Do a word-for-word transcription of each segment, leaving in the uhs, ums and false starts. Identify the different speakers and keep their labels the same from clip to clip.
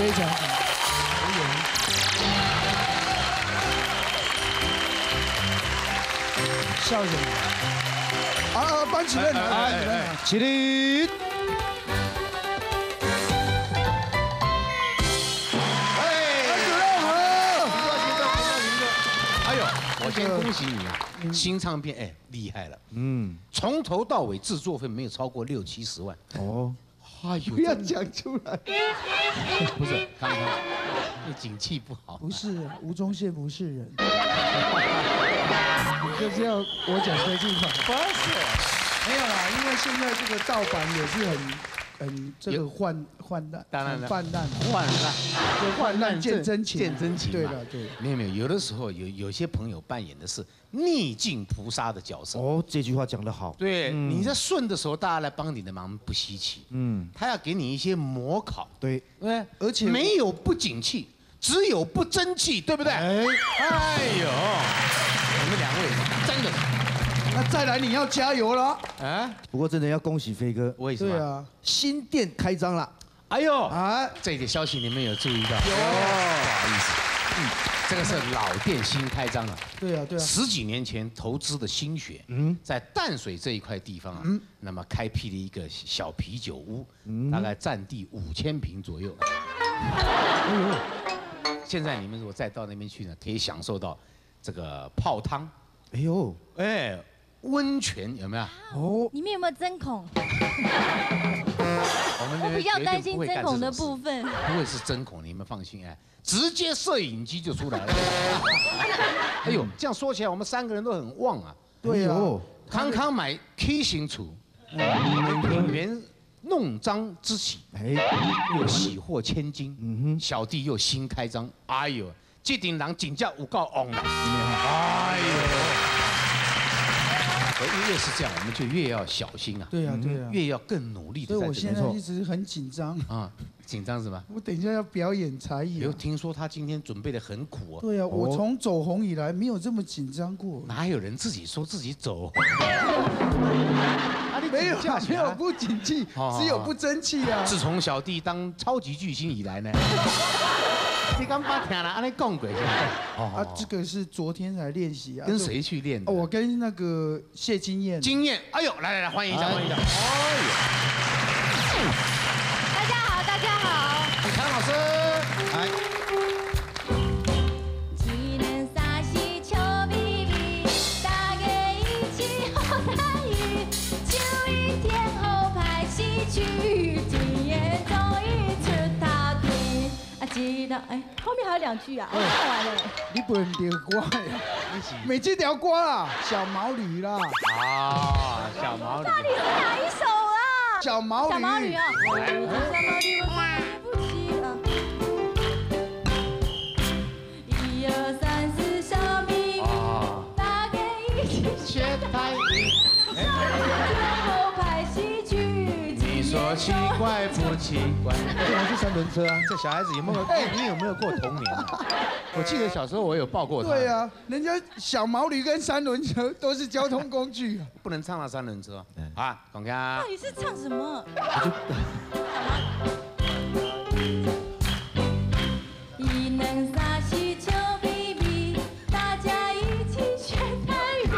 Speaker 1: 非常好。笑什么？啊啊！班主任，班主任，
Speaker 2: 起立。
Speaker 1: 班主任好。
Speaker 3: 哎呦，我先恭喜你啊！新唱片哎，厉害了。嗯，从头到尾制作费没有超过六七十万。哦。
Speaker 1: 哎呦，不要讲出来。
Speaker 3: 不是，刚刚那景气不好。
Speaker 1: 不是，吴宗宪不是人。你就是要我讲这句话。
Speaker 3: 不是，
Speaker 1: 没有啦，因为现在这个盗版也是很很这个泛泛滥，
Speaker 3: 当然
Speaker 1: 泛滥，
Speaker 3: 泛滥，
Speaker 1: 就泛滥见真情，
Speaker 3: 见真情。
Speaker 1: 对了，对。
Speaker 3: 没有没有，有的时候有有些朋友扮演的是逆境菩萨的角色。
Speaker 2: 哦，这句话讲得好。
Speaker 3: 对，你在顺的时候，大家来帮你的忙不稀奇。嗯，他要给你一些模考。
Speaker 2: 对，
Speaker 3: 对，而且没有不景气，只有不争气，对不对？哎，哎呦，我们两位真的。
Speaker 1: 那再来你要加油了
Speaker 2: 啊！不过真的要恭喜飞哥，
Speaker 3: 为什么？
Speaker 1: 对啊，
Speaker 2: 新店开张了。
Speaker 3: 哎呦啊，这个消息你们有注意到？有，不好意思，嗯，这个是老店新开张了。
Speaker 1: 对啊，对啊。
Speaker 3: 十几年前投资的心血，嗯，在淡水这一块地方啊，嗯，那么开辟了一个小啤酒屋，嗯，大概占地五千平左右。哎呦，现在你们如果再到那边去呢，可以享受到这个泡汤。哎呦，哎。 温泉有没有？
Speaker 4: 哦，里面有没有针孔？我比较担心针孔的部分。
Speaker 3: 不会是针孔，你们放心哎，直接摄影机就出来了。哎呦，这样说起来，我们三个人都很旺啊。
Speaker 1: 对啊，
Speaker 3: 康康买 K 型厨，原弄脏之喜，哎，又喜获千金。嗯哼，小弟又新开张，哎呦，这顶人真叫有够旺了。哎呦。 越是这样，我们就越要小心啊！
Speaker 1: 对呀，对呀，
Speaker 3: 越要更努力的。
Speaker 1: 所以我现在一直很紧张啊，
Speaker 3: 紧张什么？
Speaker 1: 我等一下要表演才艺。
Speaker 3: 有听说他今天准备的很苦哦。
Speaker 1: 对呀，我从走红以来没有这么紧张过。
Speaker 3: 哪有人自己说自己走红？
Speaker 1: 没有，没有不景气，只有不争气啊！
Speaker 3: 自从小弟当超级巨星以来呢。 你刚把听了，安尼讲过。
Speaker 1: 啊，这个是昨天才练习啊。
Speaker 3: 跟谁去练的？
Speaker 1: 我跟那个谢金燕。
Speaker 3: 金燕，哎呦，来来来，欢迎一下，欢迎一下。哎
Speaker 4: 呦，大家好，大家好。
Speaker 3: 唐老师，来。
Speaker 4: 一年三四笑眯眯，大家一起好参与，就一天后拍戏去，今夜终于出头天。 记得哎，后面还有两句啊，我唱完了。
Speaker 1: 你不能丢歌呀，每这条歌啦，小毛驴啦。
Speaker 3: 啊，小毛驴。
Speaker 4: 到底是哪一首啊？
Speaker 1: 小毛驴。
Speaker 4: 小毛驴啊。小毛驴，我对不起啊。一二三四，小咪咪，大家一起学台语。后排戏剧。
Speaker 3: 你说奇怪不奇怪？
Speaker 2: 这还是三轮车啊！
Speaker 3: 这小孩子有没有？哎，你有没有过童年啊？我记得小时候我有抱过他。
Speaker 1: 对啊，人家小毛驴跟三轮车都是交通工具啊。
Speaker 3: 不能唱到三轮车啊！广家。
Speaker 4: 到底是唱什么？一两三四笑眯眯，大家一起学台语。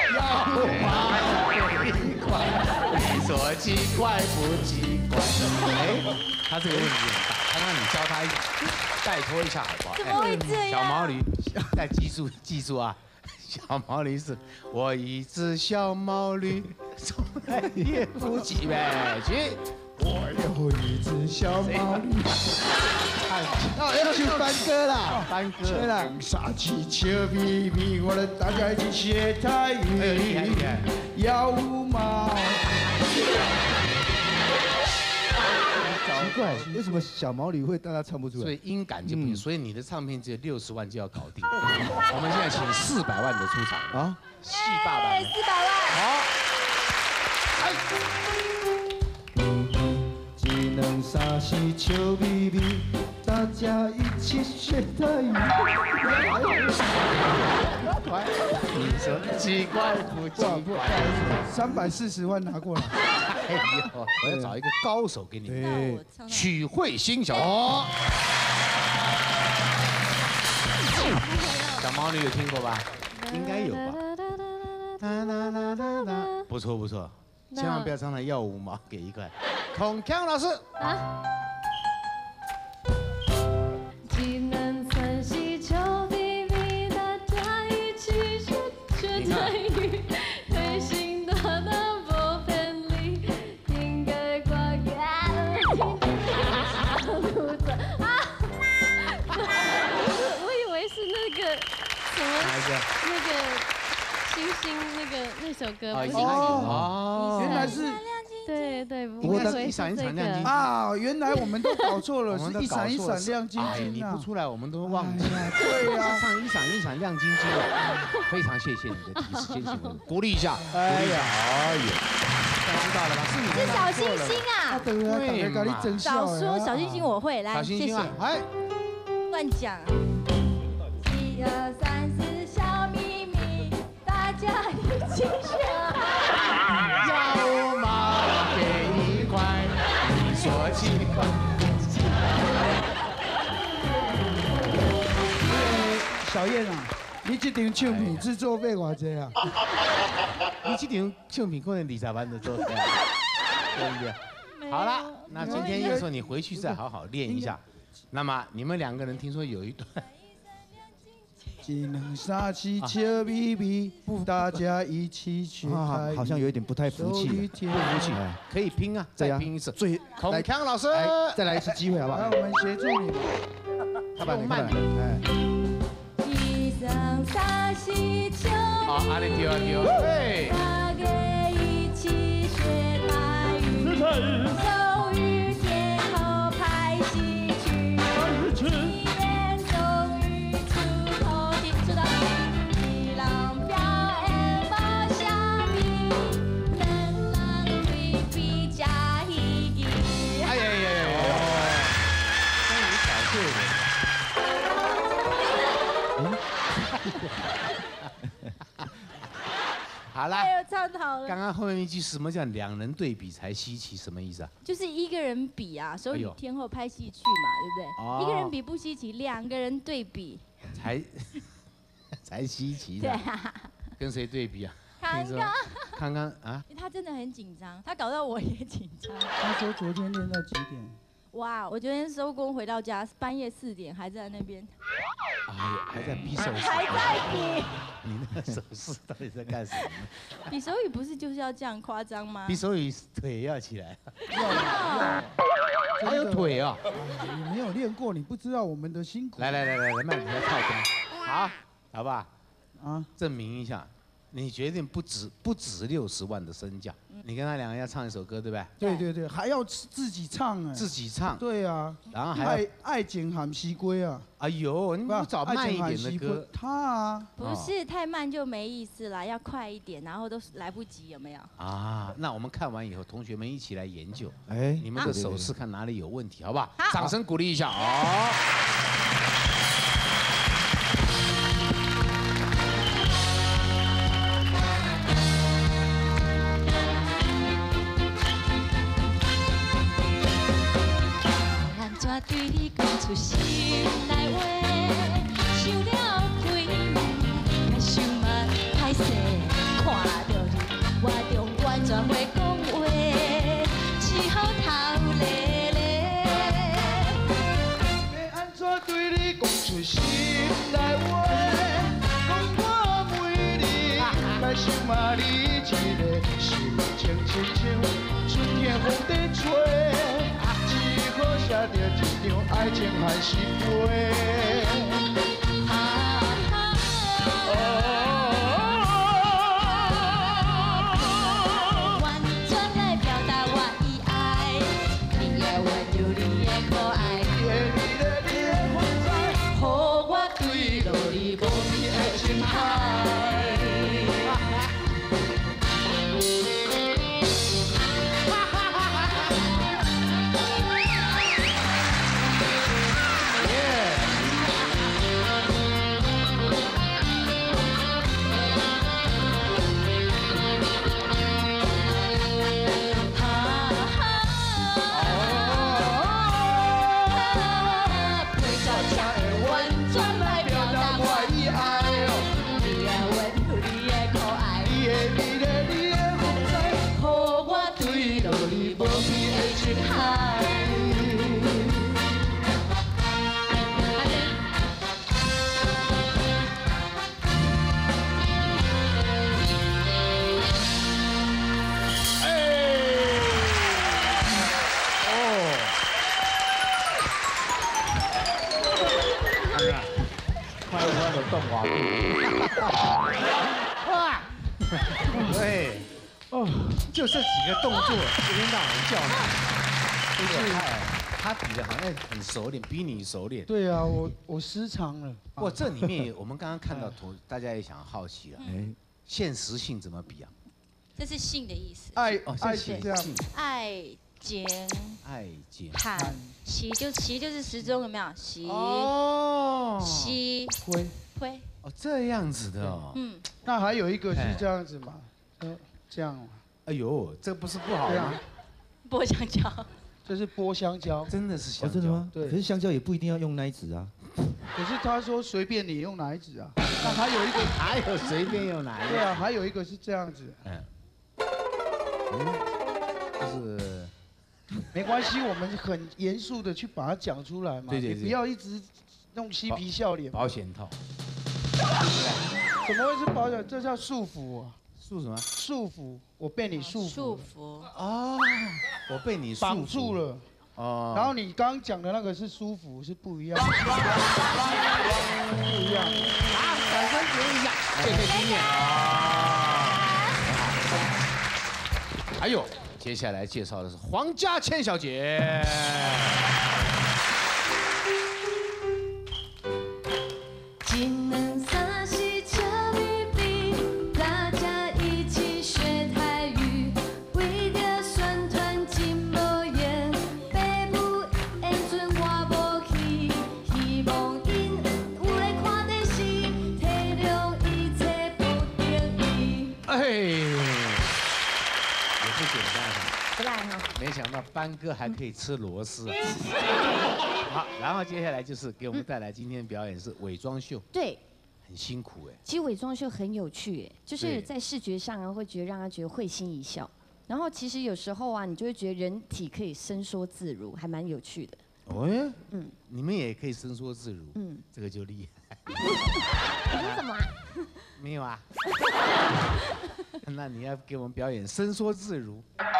Speaker 3: 你说奇怪不奇怪？哎，他这个问题很大，刚刚你教他一拜托一下好不好？
Speaker 4: 怎么会这样？
Speaker 3: 小毛驴，再记住记住啊！小毛驴是我一只小毛驴，从来也不骑呗去。
Speaker 1: 我有一只小毛驴。哦，要去翻歌啦，
Speaker 3: 翻歌
Speaker 1: 啦。傻气笑眯眯，我们大家一起学台语。
Speaker 3: 哎，厉害厉害。
Speaker 1: 要吗？
Speaker 2: 奇怪，为什么小毛驴会大家唱不出来？
Speaker 3: 所以音感就不行，所以你的唱片只有六十万就要搞定。我们现在请四百万的出场啊，戏霸版。
Speaker 4: 四百万。
Speaker 3: 好。哎。
Speaker 1: 一两三四笑眯眯，大家一起学台语。
Speaker 3: 你说奇怪不奇怪？
Speaker 1: 三百四十万拿过来。
Speaker 3: 哎呦，我要找一个高手给你们，曲慧欣小。 小毛女有听过吧？应该有吧。哒哒哒哒哒，不错不错，千万不要唱到要五毛给一块。孔锵老师。啊。
Speaker 4: 技能算是求比比，大家一起学学台语，推行多的不便利，应该挂给听路者啊！我以为是那个什么那个星星那个那首歌，不是
Speaker 2: 哦，
Speaker 1: 原来是。
Speaker 4: 对对，
Speaker 3: 不过一闪一闪亮晶晶
Speaker 1: 啊！原来我们都搞错了，是一闪一闪亮晶晶啊！
Speaker 3: 你不出来，我们都忘记了。
Speaker 1: 对呀，
Speaker 3: 唱一闪一闪亮晶晶啊！非常谢谢你的提示，谢谢你，鼓励一下，鼓励一下。哎呀，知道了吧？是你
Speaker 4: 是小星星啊！
Speaker 1: 对嘛？
Speaker 4: 早说小星星我会来，谢谢。
Speaker 3: 哎，
Speaker 4: 乱讲。一二三四，小秘密，大家一起学。
Speaker 3: 要吗？说起来，
Speaker 1: 小燕啊，你这张唱片制作费偌济啊？
Speaker 3: 你这张唱片可能二十万就做出来了，对不对？好了，那今天又说你回去再好好练一下。那么你们两个人听说有一段。
Speaker 1: 一两三四笑眯眯，大家一起学台语。
Speaker 2: 好像有一点不太服气，不服气，
Speaker 3: 可以拼啊，再拼一次。
Speaker 2: 最
Speaker 3: 孔锵老师，
Speaker 2: 再来一次机会好不好？
Speaker 1: 来，我们协助你。
Speaker 2: 快点，慢点，哎。
Speaker 4: 一两三四笑。
Speaker 3: 好，阿里丢啊丢，对。
Speaker 4: 大家一起学台语，终于天后拍戏曲。
Speaker 3: 好了，
Speaker 4: 唱好了。
Speaker 3: 刚刚后面一句什么叫两人对比才稀奇？什么意思啊？
Speaker 4: 就是一个人比啊，手语天后拍戏去嘛，对不对？哦、一个人比不稀奇，两个人对比
Speaker 3: 才才稀奇。
Speaker 4: 对啊。
Speaker 3: 跟谁对比啊？
Speaker 4: 康康。
Speaker 3: 康康啊？
Speaker 4: 他真的很紧张，他搞到我也紧张。
Speaker 1: 他说昨天练到几点？
Speaker 4: 哇，我昨天收工回到家，半夜四点还在那边。
Speaker 3: 哎呀，还在比手势。
Speaker 4: 还在比。
Speaker 3: 你那个手势到底在干什么？
Speaker 4: 比手语不是就是要这样夸张吗？
Speaker 3: 比手语腿要起来。
Speaker 1: 要。
Speaker 3: 还有腿啊！
Speaker 1: 你没有练过，你不知道我们的辛苦。
Speaker 3: 来来来来来，慢点来跳开。好，好不好？
Speaker 1: 啊，
Speaker 3: 证明一下。你决定不止不止六十万的身价，你跟他两个人要唱一首歌，对不对？
Speaker 1: 对对对，还要自己唱哎。
Speaker 3: 自己唱。
Speaker 1: 对啊。
Speaker 3: 然后还
Speaker 1: 爱爱情含西龟啊。
Speaker 3: 哎呦，你不找慢一点的歌？
Speaker 1: 他啊。
Speaker 4: 不是太慢就没意思啦，要快一点，然后都来不及，有没有？
Speaker 3: 啊，那我们看完以后，同学们一起来研究，
Speaker 2: 哎，
Speaker 3: 你们的手势看哪里有问题，好不好？
Speaker 4: 好，
Speaker 3: 掌声鼓励一下哦。
Speaker 4: 对你讲出心内话，想了几年，还想嘛歹势，看到你我中完全袂讲话，只好头咧咧。
Speaker 1: 要安怎对你讲出心内话？讲我每日来想嘛你一个，心情亲像春天风在吹。写着一张爱情还是飞。
Speaker 4: 完全来表达我的爱，你也闻着你的可爱，
Speaker 1: 你的你的风采，
Speaker 4: 予我对落你无比的情海。
Speaker 3: 步。哇！对，
Speaker 1: 哦，
Speaker 3: 就这几个动作，一天到晚叫你，就是他比的好像很熟练，比你熟练。
Speaker 1: 对啊，我我失常了。
Speaker 3: 不过这里面我们刚刚看到图，大家也想好奇了，哎，现实性怎么比啊？
Speaker 4: 这是性的意思。
Speaker 1: 爱
Speaker 3: 哦，
Speaker 1: 爱
Speaker 3: 是
Speaker 1: 是这样，
Speaker 4: 爱情
Speaker 3: 爱情。
Speaker 4: 盼习就习就是时钟有没有？习
Speaker 3: 哦，
Speaker 4: 习
Speaker 1: 灰。
Speaker 4: 灰。
Speaker 3: 哦，这样子的哦。
Speaker 4: 嗯。
Speaker 1: 那还有一个是这样子嘛？呃，这样。
Speaker 3: 哎呦，这不是不好吗？
Speaker 4: 剥香蕉。
Speaker 1: 这是剥香蕉，
Speaker 3: 真的是香蕉。
Speaker 2: 真的吗？
Speaker 1: 对。
Speaker 2: 可是香蕉也不一定要用奶纸啊。
Speaker 1: 可是他说随便你用哪一纸啊？那还有一个
Speaker 3: 还有随便用哪一个？
Speaker 1: 对啊，还有一个是这样子。嗯。
Speaker 3: 就是
Speaker 1: 没关系，我们很严肃的去把它讲出来嘛。
Speaker 3: 对对对。
Speaker 1: 你不要一直弄嬉皮笑脸。
Speaker 3: 保险套。
Speaker 1: 怎么会是保险？这叫束缚啊！
Speaker 3: 束什么？
Speaker 1: 束缚，我被你束缚。
Speaker 4: 束缚。
Speaker 3: 哦，我被你
Speaker 1: 绑住了。哦。然后你刚刚讲的那个是舒服，是不一样。不一样。
Speaker 3: 好，掌声鼓励一下，谢谢经验啊。还有，接下来介绍的是黄嘉千小姐。
Speaker 4: 金能三西俏咪咪，大家一起学台语，为着宣传真无缘，爸母缘准我无去，希望因有来看电视，体谅一切不得已。
Speaker 3: 哎，也不简单哈。
Speaker 4: 不赖哈。
Speaker 3: 没想到班哥还可以吃螺丝啊！好，然后接下来就是给我们带来今天的表演是伪装秀。
Speaker 5: 对。
Speaker 3: 很辛苦哎，
Speaker 5: 其实伪装秀很有趣哎，就是在视觉上啊，会觉得让他觉得会心一笑。然后其实有时候啊，你就会觉得人体可以伸缩自如，还蛮有趣的。
Speaker 3: 哦耶，嗯，你们也可以伸缩自如，嗯，这个就厉害。
Speaker 5: 你说什么啊？
Speaker 3: 没有啊。那你要给我们表演伸缩自如。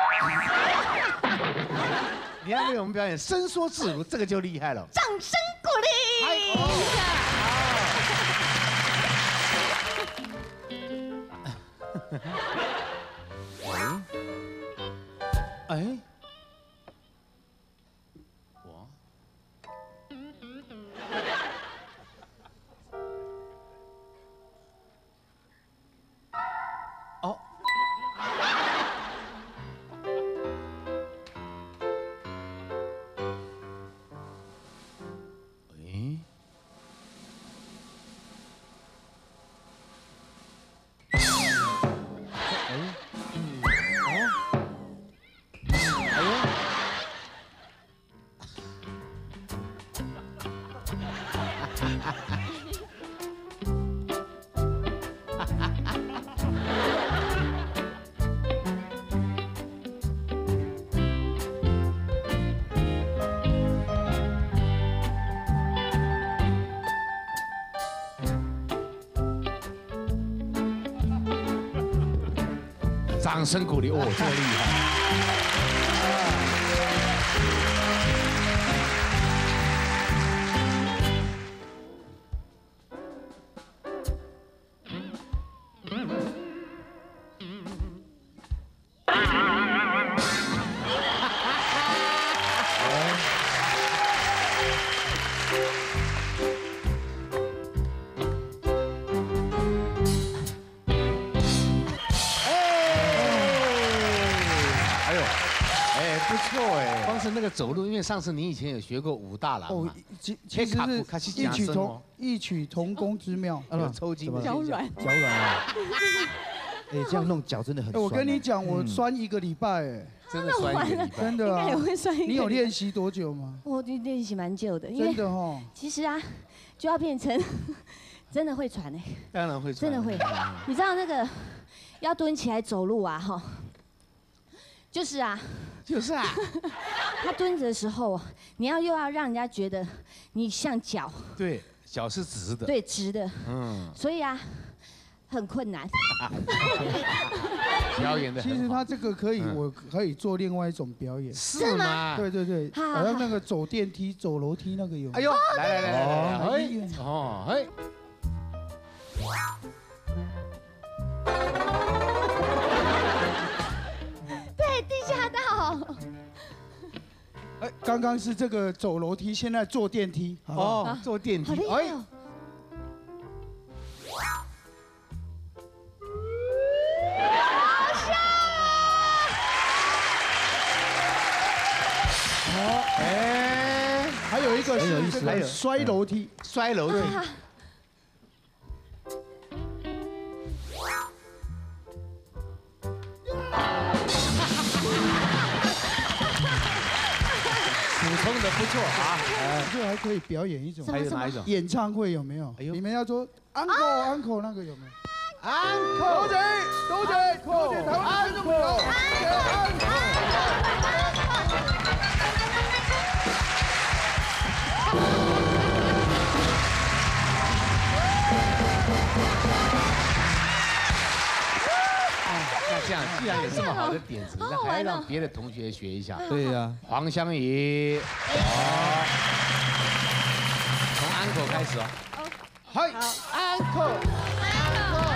Speaker 3: 你要给我们表演伸缩自如，这个就厉害了。
Speaker 5: 掌声鼓励。
Speaker 3: 哎，哎，我，哦，哎。掌声鼓励哦，这么厉害！那个走路，因为上次你以前有学过武大郎嘛，
Speaker 1: 其其实是异曲同异曲同工之妙，
Speaker 3: 有抽筋的
Speaker 5: 脚软，
Speaker 2: 脚软啊！哎，这样弄脚真的很。
Speaker 1: 我跟你讲，我酸一个礼拜，哎，
Speaker 3: 真的酸一个礼拜，
Speaker 1: 真的啊。
Speaker 5: 也会酸一个。
Speaker 1: 你有练习多久吗？
Speaker 5: 我练习蛮久的，
Speaker 1: 真的哦。
Speaker 5: 其实啊，就要变成真的会喘哎，
Speaker 3: 当然会喘，
Speaker 5: 真的会。你知道那个要蹲起来走路啊，哈，就是啊。
Speaker 3: 就是啊，
Speaker 5: 他蹲着的时候，你要又要让人家觉得你像脚，
Speaker 3: 对，脚是直的，
Speaker 5: 对，直的，嗯，所以啊，很困难。
Speaker 3: 表演的，
Speaker 1: 其实他这个可以，我可以做另外一种表演，
Speaker 3: 是吗？
Speaker 1: 对对对，好像那个走电梯、走楼梯那个有。
Speaker 3: 哎呦，来来来来来，哎，哦，哎，
Speaker 5: 对，地下道。
Speaker 1: 哎，刚刚是这个走楼梯，现在坐电梯。
Speaker 3: 哦，坐电梯。
Speaker 5: 好厉害哦！
Speaker 1: 好，哎，还有一个是这个摔楼梯，
Speaker 3: 摔楼梯。补充的不错啊，
Speaker 1: 哎，这还可以表演一种，
Speaker 3: 还有哪一种？
Speaker 1: 演唱会有没有？你们要说 uncle uncle 那个有没有
Speaker 3: ？uncle，
Speaker 1: 多姐，多姐，多姐，台湾观众朋友 ，uncle。
Speaker 3: 那这样，既然有这么好的点子，那还要让别的同学学一下。
Speaker 2: 对呀，
Speaker 3: 黄湘怡，好，从 uncle 开始哦。
Speaker 1: 嗨 ，uncle。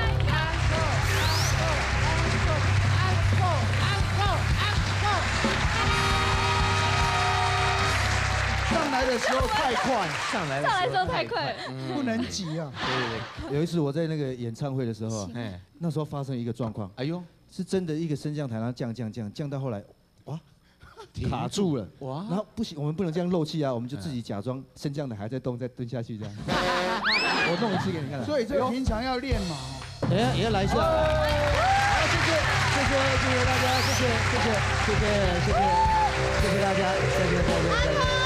Speaker 1: 上来的时候太快，
Speaker 3: 上来
Speaker 5: 上来的时候太快，
Speaker 1: 不能急啊。
Speaker 2: 对，有一次我在那个演唱会的时候，哎，那时候发生一个状况，哎呦，是真的一个升降台，然后降降降降到后来，哇，卡住了，哇，然后不行，我们不能这样漏气啊，我们就自己假装升降台还在动，再蹲下去这样。我弄一次给你看。
Speaker 1: 所以这个平常要练嘛。
Speaker 2: 哎呀，也要来一下。好，谢谢，谢谢，谢谢大家，谢谢，谢谢，谢谢，谢谢，谢谢大家，再见，再见，再见。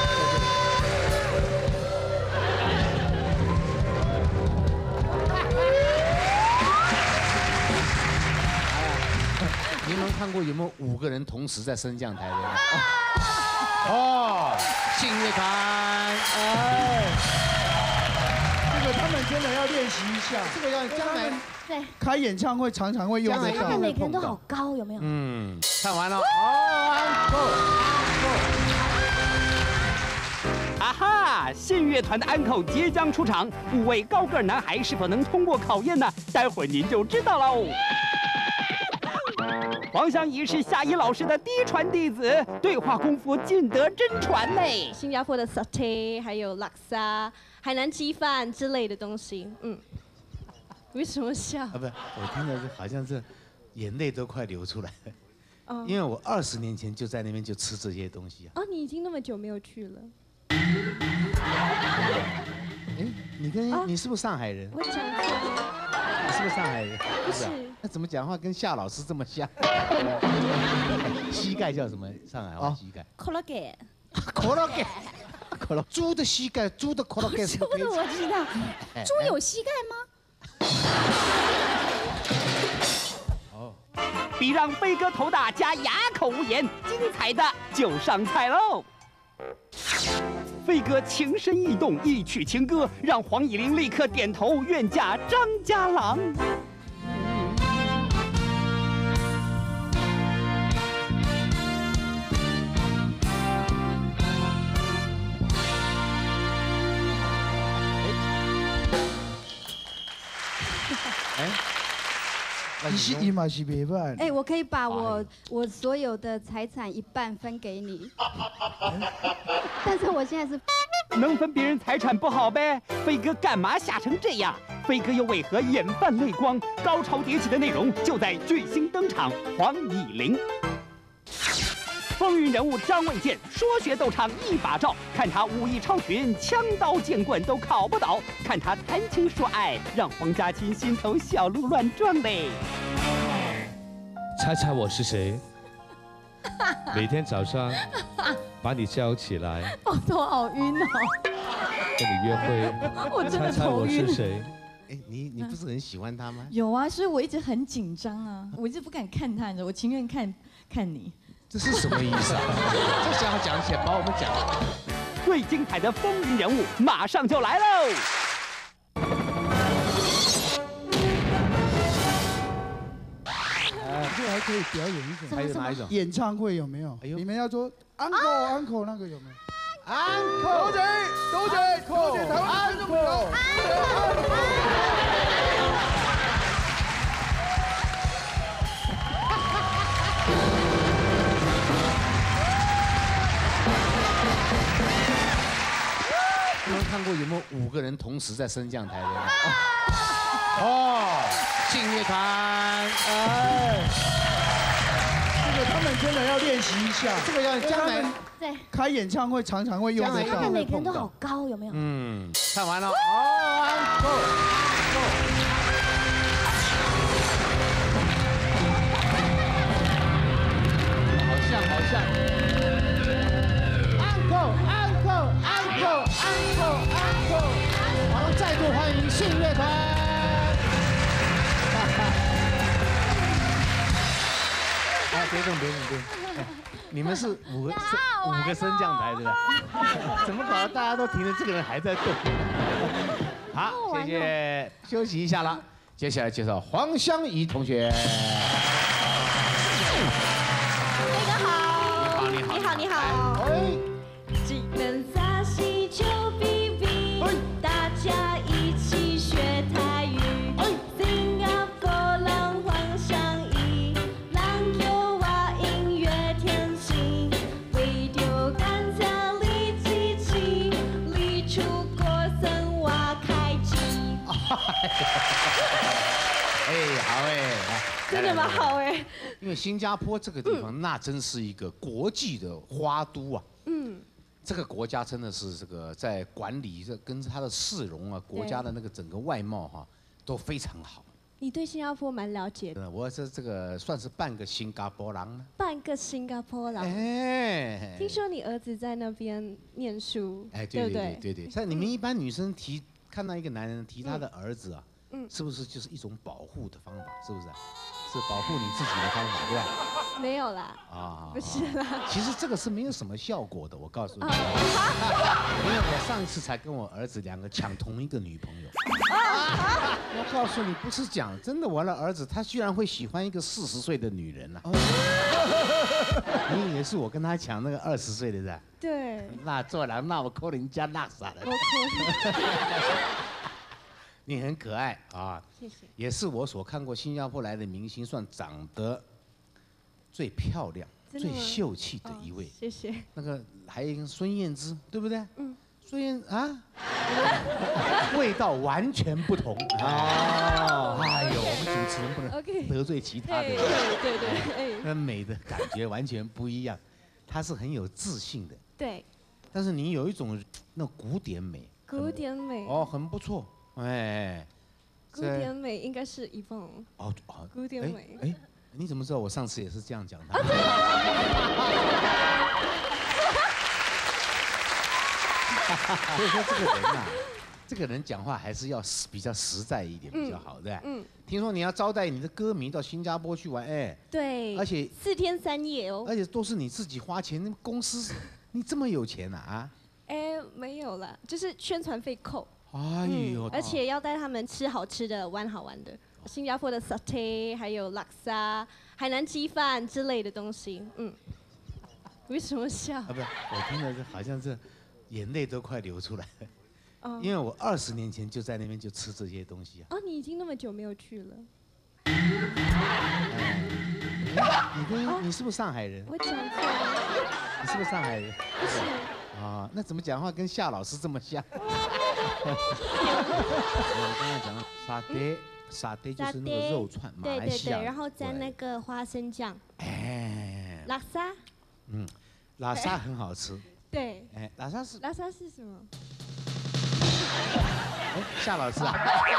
Speaker 3: 你们看过有没有五个人同时在升降台的？哦，信乐团，
Speaker 1: 哎，这个他们真的要练习一下，
Speaker 3: 这个要将来
Speaker 5: 对
Speaker 1: 开演唱会常常会用得到。
Speaker 5: 他们每个人都好高，有没有？
Speaker 3: 嗯，看完了。哦，
Speaker 6: 啊哈！信乐团的安口即将出场，五位高个男孩是否能通过考验呢？待会儿您就知道喽。黄湘怡是夏怡老师的嫡传弟子，对话功夫尽得真传呢。
Speaker 7: 新加坡的 satay， 还有拉萨、海南鸡饭之类的东西。嗯，为什么笑？
Speaker 3: 啊，不，我听到是好像是眼泪都快流出来了。
Speaker 7: 哦，
Speaker 3: 因为我二十年前就在那边就吃这些东西啊。
Speaker 7: 哦，你已经那么久没有去了。
Speaker 3: 哎，你跟你是不是上海人？
Speaker 7: 我讲错了。
Speaker 3: 你是不是上海人？
Speaker 7: 不是。
Speaker 3: 那怎么讲话跟夏老师这么像？膝盖叫什么？上海话膝盖
Speaker 7: ？Colgate。
Speaker 3: Colgate。猪的膝盖，猪的 Colgate 是
Speaker 7: 猪的我知道。猪有膝盖吗？
Speaker 6: 哦。比让飞哥头大加哑口无言，精彩的就上菜喽！飞哥情深意动，一曲情歌，让黄以玲立刻点头愿嫁张家郎。
Speaker 1: 哎，你是伊嘛是袂歹。
Speaker 8: 哎，我可以把我我所有的财产一半分给你，但是我现在是
Speaker 6: 能分别人财产不好呗？飞哥干嘛吓成这样？飞哥又为何眼泛泪光？高潮迭起的内容就在巨星登场黄以玲。风云人物张卫健说学逗唱一把照，看他武艺超群，枪刀剑棍都考不倒；看他谈情说爱，让黄家亲心头小鹿乱撞嘞。
Speaker 9: 猜猜我是谁？每天早上把你叫起来，
Speaker 8: 我头好晕哦，
Speaker 9: 跟你约会。
Speaker 8: 我真的
Speaker 9: 猜猜我
Speaker 8: 头晕。
Speaker 9: 是谁？
Speaker 3: 哎，你你不是很喜欢他吗？
Speaker 5: 有啊，所以我一直很紧张啊，我一直不敢看他，我情愿看看你。
Speaker 3: 这是什么意思啊？这想要讲起来，把我们讲。
Speaker 6: 最精彩的风云人物马上就来喽！
Speaker 1: 哎，这还可以表演一种。
Speaker 3: 还有哪一种？
Speaker 1: 演唱会有没有？你们要说 uncle uncle 那个有没有 ？uncle， 多姐，多姐，多姐，台湾观众朋友。
Speaker 3: 看过有没有五个人同时在升降台的？哦，信乐团，
Speaker 1: 哎，这个他们真的要练习一下，
Speaker 3: 这个要将来
Speaker 5: 对
Speaker 1: 开演唱会常常会用得到。
Speaker 5: 他们每个人都好高，有没有？
Speaker 3: 嗯，看完了哦 ，Go Go。好像好像 ，Uncle Uncle Uncle Uncle Uncle， 我们再度欢迎信乐团。啊，别动别动别动，你们是五个五个升降台对吧？怎么搞得大家都停了，这个人还在动？好，谢谢，休息一下了。接下来介绍黄湘怡同学。
Speaker 7: 你好，你好。技能撒西就比比，大家一起学台语。新加坡人黄湘怡，人有我音乐天性，为着感想你支持，你出国生我开机。
Speaker 3: 哎，好哎，
Speaker 7: 真的吗？好哎。
Speaker 3: 因为新加坡这个地方，那真是一个国际的花都啊。嗯。这个国家真的是这个在管理这跟它的市容啊，国家的那个整个外貌哈、啊，都非常好。
Speaker 7: 你对新加坡蛮了解的。
Speaker 3: 我这这个算是半个新加坡人呢。
Speaker 7: 半个新加坡人。哎。听说你儿子在那边念书，
Speaker 3: 哎，对对对对对。像你们一般女生提看到一个男人提他的儿子啊，嗯，是不是就是一种保护的方法？是不是？是保护你自己的方法，对吧？
Speaker 7: 没有啦，啊，不是啦。
Speaker 3: 其实这个是没有什么效果的，我告诉你。因为我上一次才跟我儿子两个抢同一个女朋友。我告诉你，不是讲真的，我的儿子他居然会喜欢一个四十岁的女人呐、啊。你以为是我跟他抢那个二十岁的是吧？
Speaker 7: 对。
Speaker 3: 那做人那我扣人家那啥的。我扣。你很可爱啊，
Speaker 7: 谢谢。
Speaker 3: 也是我所看过新加坡来的明星，算长得最漂亮、最秀气的一位。
Speaker 7: 谢谢。
Speaker 3: 那个还有一个孙燕姿，对不对？嗯。孙燕啊，味道完全不同啊！哎呦，我们主持人不能得罪其他的人。
Speaker 7: 对对对，
Speaker 3: 那美的感觉完全不一样。她是很有自信的。
Speaker 7: 对。
Speaker 3: 但是你有一种那古典美。
Speaker 7: 古典美。
Speaker 3: 哦，很不错。哎，
Speaker 7: 古典美应该是一凤。
Speaker 3: 哦哦，
Speaker 7: 古典美。
Speaker 3: 哎，你怎么知道我上次也是这样讲的？所以说这个人呐，这个人讲话还是要比较实在一点比较好，对吧？嗯。听说你要招待你的歌迷到新加坡去玩，哎。
Speaker 7: 对。
Speaker 3: 而且
Speaker 7: 四天三夜哦。
Speaker 3: 而且都是你自己花钱，那公司你这么有钱呐啊？
Speaker 7: 哎，没有啦，就是宣传费扣。
Speaker 3: 哎呦！
Speaker 7: 而且要带他们吃好吃的、玩好玩的，新加坡的 satay， 还有拉萨、海南鸡饭之类的东西。嗯，为什么笑？啊，
Speaker 3: 不是，我听的是好像是眼泪都快流出来了。哦。因为我二十年前就在那边就吃这些东西啊。
Speaker 7: 哦，你已经那么久没有去了。
Speaker 3: 你跟你是不是上海人？
Speaker 7: 我讲错了。
Speaker 3: 你是不是上海人？
Speaker 7: 不是。
Speaker 3: 啊，那怎么讲话跟夏老师这么像？我刚才讲沙爹，沙爹就是那个肉串，马来西亚。
Speaker 7: 对对对，然后沾那个花生酱。哎。拉萨。
Speaker 3: 嗯，拉萨很好吃。
Speaker 7: 对。
Speaker 3: 哎，拉萨是。
Speaker 7: 拉萨是什么？
Speaker 3: 哎，夏老师啊。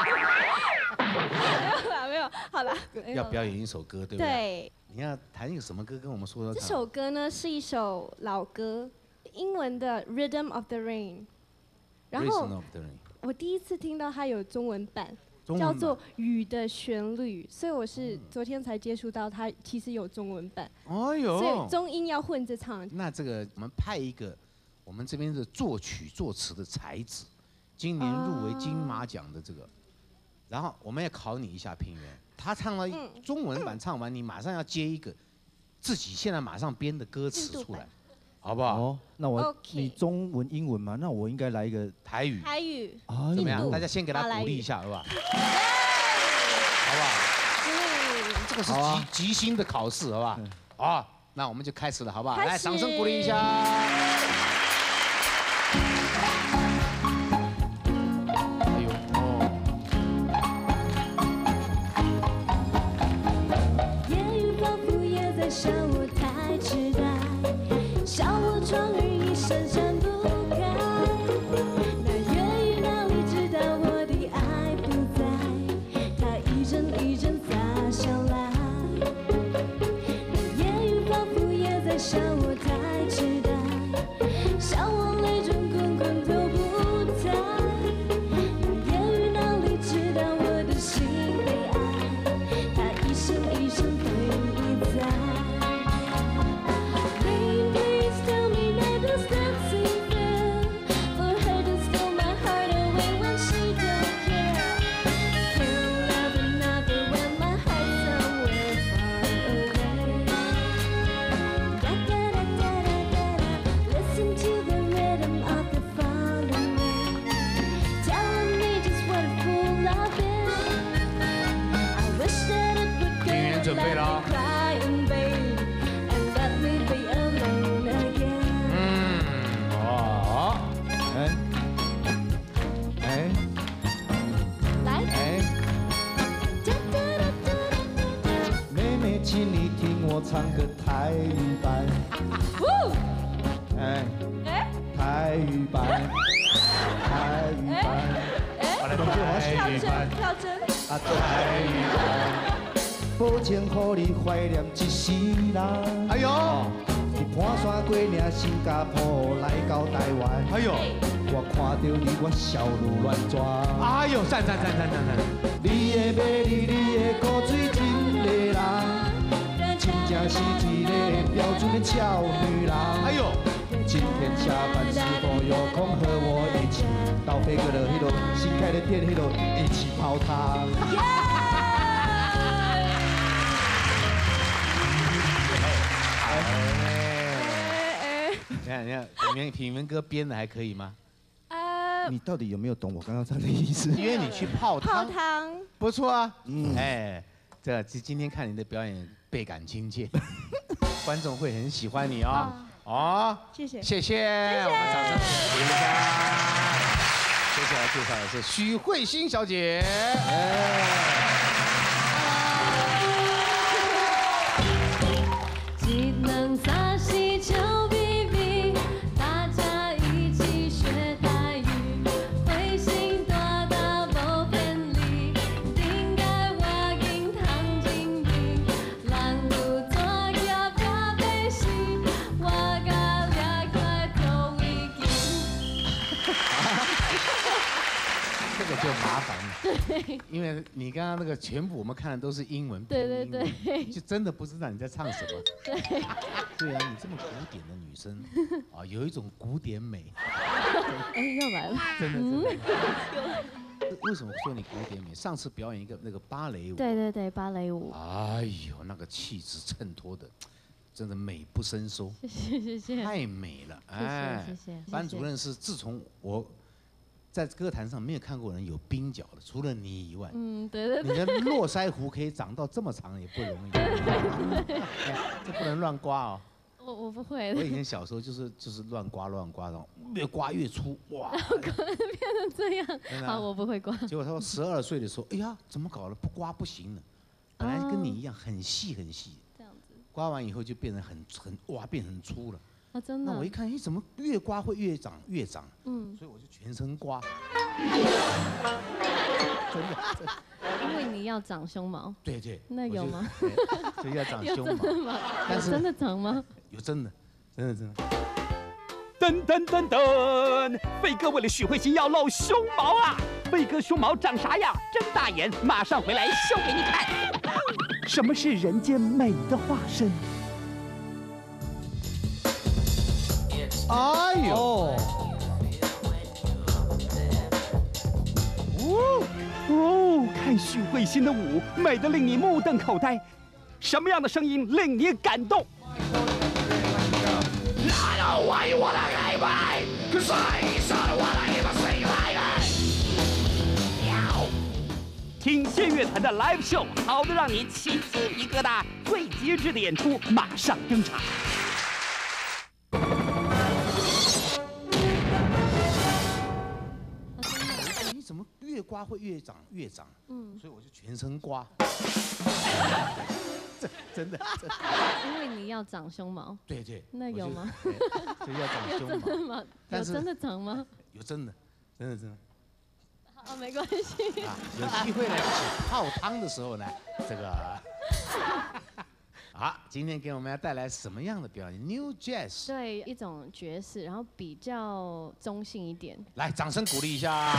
Speaker 7: 没有啦，没有，好了。
Speaker 3: 要表演一首歌，对不对？
Speaker 7: 对。
Speaker 3: 你要弹一个什么歌跟我们说说看？
Speaker 7: 这首歌呢是一首老歌，英文的《Rhythm of the Rain》。然后我第一次听到它有中文版，叫做《雨的旋律》，所以我是昨天才接触到它，其实有中文版。哦呦！所以中英要混着唱。
Speaker 3: 那这个我们派一个我们这边的作曲作词的才子，今年入围金马奖的这个，然后我们要考你一下平原，他唱了中文版，唱完你马上要接一个自己现在马上编的歌词出来。好不好？哦，
Speaker 2: 那我你中文、英文嘛，那我应该来一个
Speaker 3: 台语。
Speaker 7: 台语。
Speaker 3: 怎么样？大家先给他鼓励一下，好不好？好不好？这个是即即兴的考试，好不好？好，那我们就开始了，好不好？来，掌声鼓励一下。
Speaker 7: 我终于一闪闪不开。那夜雨哪里知道我的爱不在，它一阵一阵砸下来。那夜雨仿佛也在想我太痴呆，像我泪中滚滚都不在。那夜雨哪里知道我的心被爱，它一声一声陪你在。Rain, please tell me that does not seem fair for her to steal my heart away when she don't care. Can't love another when my heart's somewhere far away. Da da da da da da da. Listen to the rhythm of the falling rain, telling me just what a fool I've been. I wish that it would go
Speaker 3: 演员准备了啊
Speaker 7: let me cry in vain and let me be alone again.
Speaker 3: 嗯，哦，
Speaker 2: 哎，哎，
Speaker 7: 来，
Speaker 2: 哎，妹妹，请你听我唱个台语版。哎，台语版，台语版，
Speaker 3: 我来台语版，
Speaker 7: 跳针，
Speaker 2: 啊，台语版。保证予你怀念一世人。
Speaker 3: 哎呦，
Speaker 2: 你盘山过岭新加坡来到台湾，
Speaker 3: 哎呦，
Speaker 2: 我看到你我笑如乱抓。
Speaker 3: 哎呦，赞赞赞赞赞赞！
Speaker 2: 你的美丽，你的古水真迷人，真正是一个标准的俏女人。
Speaker 3: 哎呦，
Speaker 2: 今天下班是否有空和我一起到飞哥的那个新开的店那个一起泡汤？
Speaker 3: 你看，你看，品文品文哥编的还可以吗？
Speaker 7: 呃，
Speaker 2: 你到底有没有懂我刚刚唱的意思？
Speaker 3: 约你去泡
Speaker 7: 泡
Speaker 3: 汤，
Speaker 7: 汤，
Speaker 3: 不错啊。
Speaker 2: 嗯，
Speaker 3: 哎，这今今天看你的表演倍感亲切，观众会很喜欢你哦。哦，
Speaker 7: 谢谢。
Speaker 3: 谢谢，我们掌声鼓励一下。接下来介绍的是许慧欣小姐。
Speaker 7: 技能擦洗球比比，大家一起学台语，会心大大无偏离，顶该我经通情义，人有怎业怕被死，我甲掠快做围巾。
Speaker 3: 这个就麻烦了，对，因为你刚刚那个全部我们看的都是英文，
Speaker 7: 对对对，
Speaker 3: 就真的不知道你在唱什么。
Speaker 7: 对，
Speaker 3: 对啊，你这么古典的女生，啊，有一种古典美，
Speaker 7: 哎，又来了，
Speaker 3: 真的真的。为什么说你古典美？上次表演一个那个芭蕾舞，
Speaker 7: 对对对，芭蕾舞，
Speaker 3: 哎呦，那个气质衬托的，真的美不胜收，
Speaker 7: 谢谢谢谢，
Speaker 3: 太美了，哎，
Speaker 7: 谢谢谢谢。
Speaker 3: 班主任是自从我在歌坛上没有看过人有鬓角的，除了你以外。
Speaker 7: 嗯，对对
Speaker 3: 你
Speaker 7: 对。
Speaker 3: 的络腮胡可以长到这么长也不容易，这不能乱刮哦。
Speaker 7: 我我不会。
Speaker 3: 我以前小时候就是就是乱刮乱刮的，越刮越粗，哇！
Speaker 7: 变成这样，好，我不会刮。
Speaker 3: 结果他说十二岁的时候，哎呀，怎么搞了？不刮不行了。本来跟你一样很细很细，
Speaker 7: 这样子。
Speaker 3: 刮完以后就变得很很哇，变很粗了。
Speaker 7: 啊，真的。
Speaker 3: 那我一看，哎，怎么越刮会越长越长？
Speaker 7: 嗯。
Speaker 3: 所以我就全身刮。真的。
Speaker 7: 因为你要长胸毛。
Speaker 3: 对对。
Speaker 7: 那有吗？
Speaker 3: 所以要长胸毛。
Speaker 7: 真的吗？但是真的长吗？
Speaker 3: 有真的，真的真的。
Speaker 6: 噔噔噔噔，飞哥为了许慧欣要露胸毛啊！飞哥胸毛长啥样？睁大眼，马上回来秀给你看。什么是人间美的化身？
Speaker 3: 哎呦！
Speaker 6: 哦哦，看许慧欣的舞，美得令你目瞪口呆。什么样的声音令你感动？听仙乐团的 live show， 好的让你起鸡皮疙瘩，最极致的演出马上登场。
Speaker 3: 你怎么越刮会越长越长？嗯，所以我就全身刮。 真真的真的。
Speaker 7: 因为你要长胸毛。
Speaker 3: 对对。
Speaker 7: 那有吗？
Speaker 3: 所以要长胸毛。
Speaker 7: 真的吗？有真的长吗？
Speaker 3: 有真的，真的真的。
Speaker 7: 好，没关系。
Speaker 3: 啊，有机会呢，一起泡汤的时候呢，这个。好，今天给我们要带来什么样的表演 ？New Jazz。
Speaker 7: 对，一种爵士，然后比较中性一点。
Speaker 3: 来，掌声鼓励一下。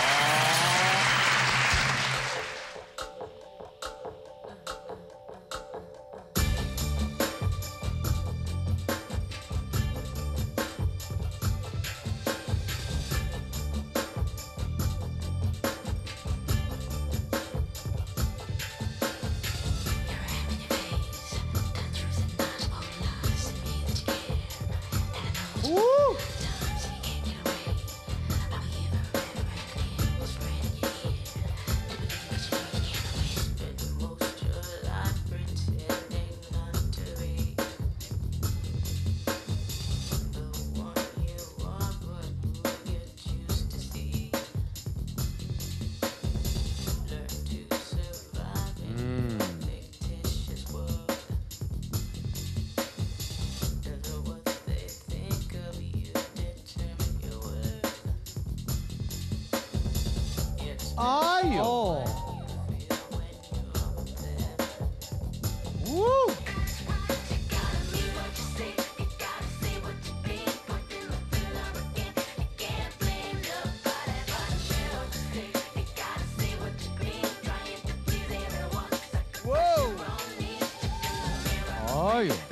Speaker 3: 哎呦！呜！哎呦！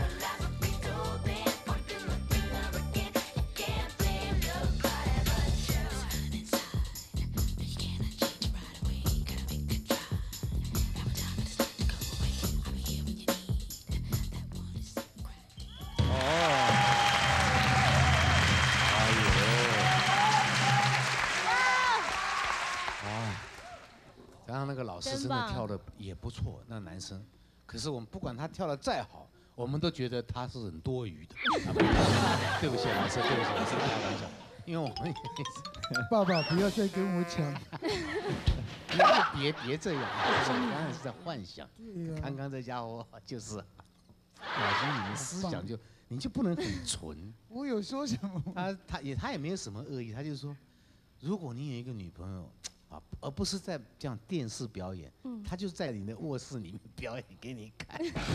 Speaker 3: 老师真的跳的也不错，那男生。可是我们不管他跳的再好，我们都觉得他是很多余的。对不起，老师，对不起，老师开玩笑，因为我们
Speaker 1: 爸爸不要再跟我抢。
Speaker 3: 别别这样，我刚才是在幻想。刚刚这家伙就是，老师你们思想就你就不能很纯。
Speaker 1: 我有说什么？
Speaker 3: 他他也他也没有什么恶意，他就说，如果你有一个女朋友。啊，而不是在这样电视表演，嗯、他就在你的卧室里面表演给你看。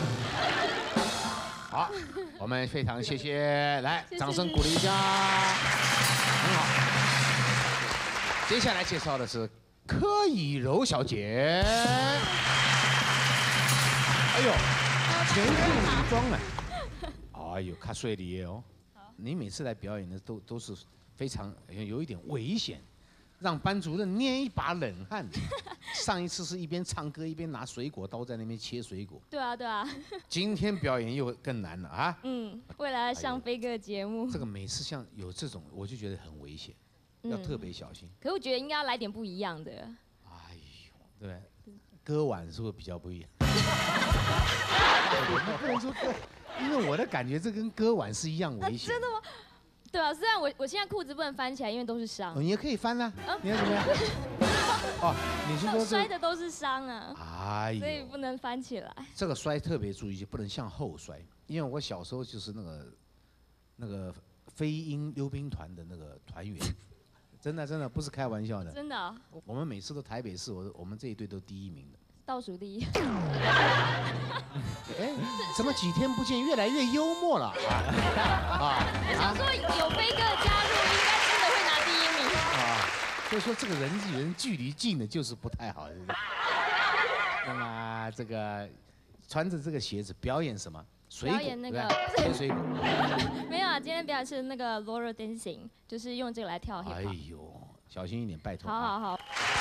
Speaker 3: 好，我们非常谢谢，来，谢谢掌声鼓励一下，很好。接下来介绍的是柯以柔小姐。哎呦，全副武装了。哎呦，卡睡里哦。你每次来表演的都都是非常有一点危险。让班主任捏一把冷汗。上一次是一边唱歌一边拿水果刀在那边切水果。
Speaker 7: 对啊，对啊。
Speaker 3: 今天表演又更难了啊！
Speaker 7: 嗯，为了上飞哥的节目。
Speaker 3: 这个每次像有这种，我就觉得很危险，要特别小心。
Speaker 7: 可是我觉得应该要来点不一样的。
Speaker 3: 哎呦，对，歌晚是不是比较不一样？不能说歌，因为我的感觉这跟歌晚是一样危险。
Speaker 7: 真的吗？对啊，虽然我我现在裤子不能翻起来，因为都是伤。
Speaker 3: 你也可以翻啊，你要怎么样？哦，你是说
Speaker 7: 摔的都是伤啊？
Speaker 3: 哎呦，
Speaker 7: 所以不能翻起来。
Speaker 3: 这个摔特别注意，就不能向后摔，因为我小时候就是那个那个飞鹰溜冰团的那个团员，真的真的不是开玩笑的。
Speaker 7: 真的、哦。
Speaker 3: 我们每次都台北市，我我们这一队都第一名的。
Speaker 7: 倒数第一。
Speaker 3: 哎，怎么几天不见，越来越幽默了啊？
Speaker 7: 啊！我想说，有飞哥的加入，应该真的会拿第一名。
Speaker 3: 啊，所以说这个人与人距离近的就是不太好。那么这个穿着这个鞋子表演什么？水果。
Speaker 7: 表演那个
Speaker 3: 切水果。
Speaker 7: 没有啊，今天表演是那个 Laura Dancing， 就是用这个来跳 hip hop。
Speaker 3: 哎呦，小心一点，拜托。
Speaker 7: 好好好。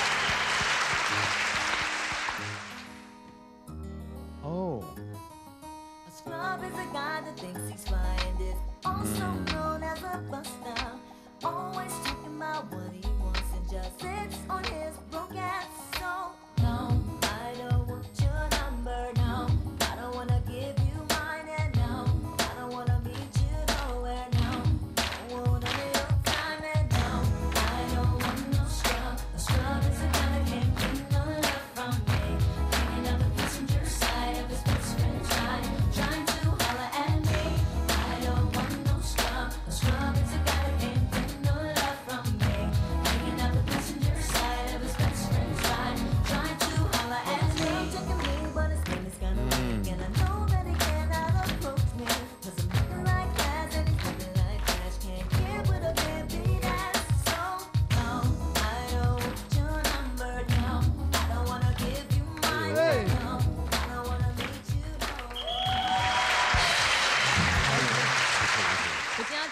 Speaker 3: 哦。
Speaker 10: Love is a guy that thinks he's flying it, also known as a buster. Always talking about what he wants and just sits on his broke ass. So no, I don't want your number, no. I don't wanna give you mine, and no, I don't wanna meet you nowhere, no. I want any of your time, and no, I don't want no scrub. A scrub is a guy that can't get no love from me. Hanging on the passenger side of his best friend's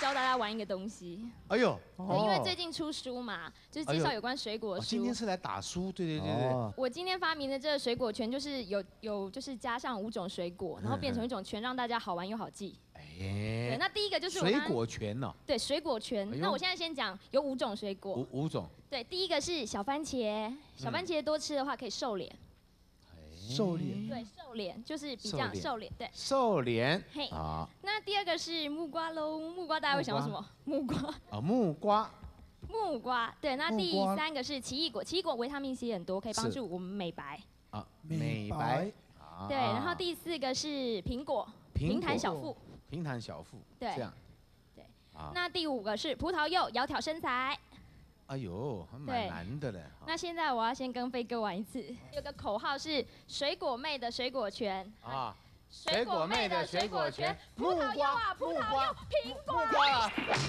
Speaker 11: 教大家玩一个东西。
Speaker 3: 哎呦，
Speaker 11: 对，因为最近出书嘛，就是介绍有关水果的书。
Speaker 3: 今天是来打书，对对对对。
Speaker 11: 我今天发明的这个水果圈，就是有有就是加上五种水果，然后变成一种圈，让大家好玩又好记。哎，对，那第一个就是
Speaker 3: 水果圈哦。
Speaker 11: 对，水果圈。那我现在先讲，有五种水果。
Speaker 3: 五五种。对，
Speaker 11: 第一个是小番茄，小番茄多吃的话可以瘦脸。
Speaker 2: 瘦脸。
Speaker 11: 对，瘦脸就是比较瘦脸，对。
Speaker 3: 瘦脸。
Speaker 11: 嘿。啊。那第二个是木瓜喽，木瓜大家会想到什么？木瓜。
Speaker 3: 啊，木瓜。
Speaker 11: 木瓜，对。那第三个是奇异果，奇异果维他命 C 很多，可以帮助我们美白。
Speaker 3: 啊，美白。
Speaker 11: 对，然后第四个是苹果，平坦小腹。
Speaker 3: 平坦小腹。
Speaker 11: 对。
Speaker 3: 这样。
Speaker 11: 对。啊。那第五个是葡萄柚，窈窕身材。
Speaker 3: 哎呦，还蛮难的嘞。
Speaker 11: 那现在我要先跟飞哥玩一次，有个口号是水果妹的水果圈啊，
Speaker 3: 水果妹的水果圈，
Speaker 11: 葡萄柚啊，葡萄柚，苹果
Speaker 3: 啊。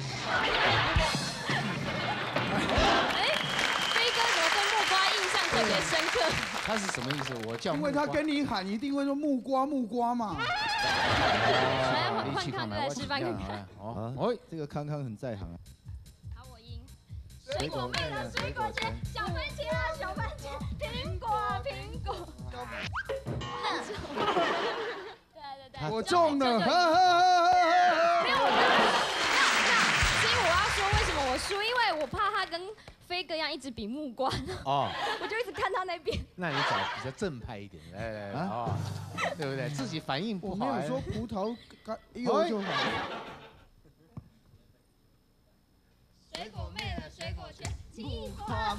Speaker 11: 哎，飞哥怎么对木瓜印象特别深刻？
Speaker 3: 他是什么意思？我叫
Speaker 1: 因为他跟你喊，一定会说木瓜木瓜嘛。
Speaker 11: 来，换康哥来示范看看。
Speaker 2: 哦，这个康康很在行啊。
Speaker 11: 水果妹的水果圈，小番茄啊，小番茄，苹果啊，苹果。对对对，
Speaker 1: 我中了。没
Speaker 11: 有，没有。所以我要说为什么我输，因为我怕他跟飞哥一样一直比木瓜。哦。我就一直看他那边。
Speaker 3: 那你找比较正派一点，来来来，哦，对不对？自己反应不好。
Speaker 1: 我没有说葡萄干柚就好。
Speaker 11: 水果妹的水果圈，奇异果。啊，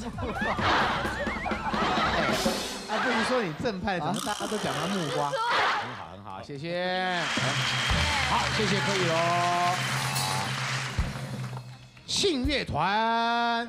Speaker 3: 不是说你正派，怎么大家都讲他木瓜？很好很好，谢谢。好，谢谢，可以喽。信乐团。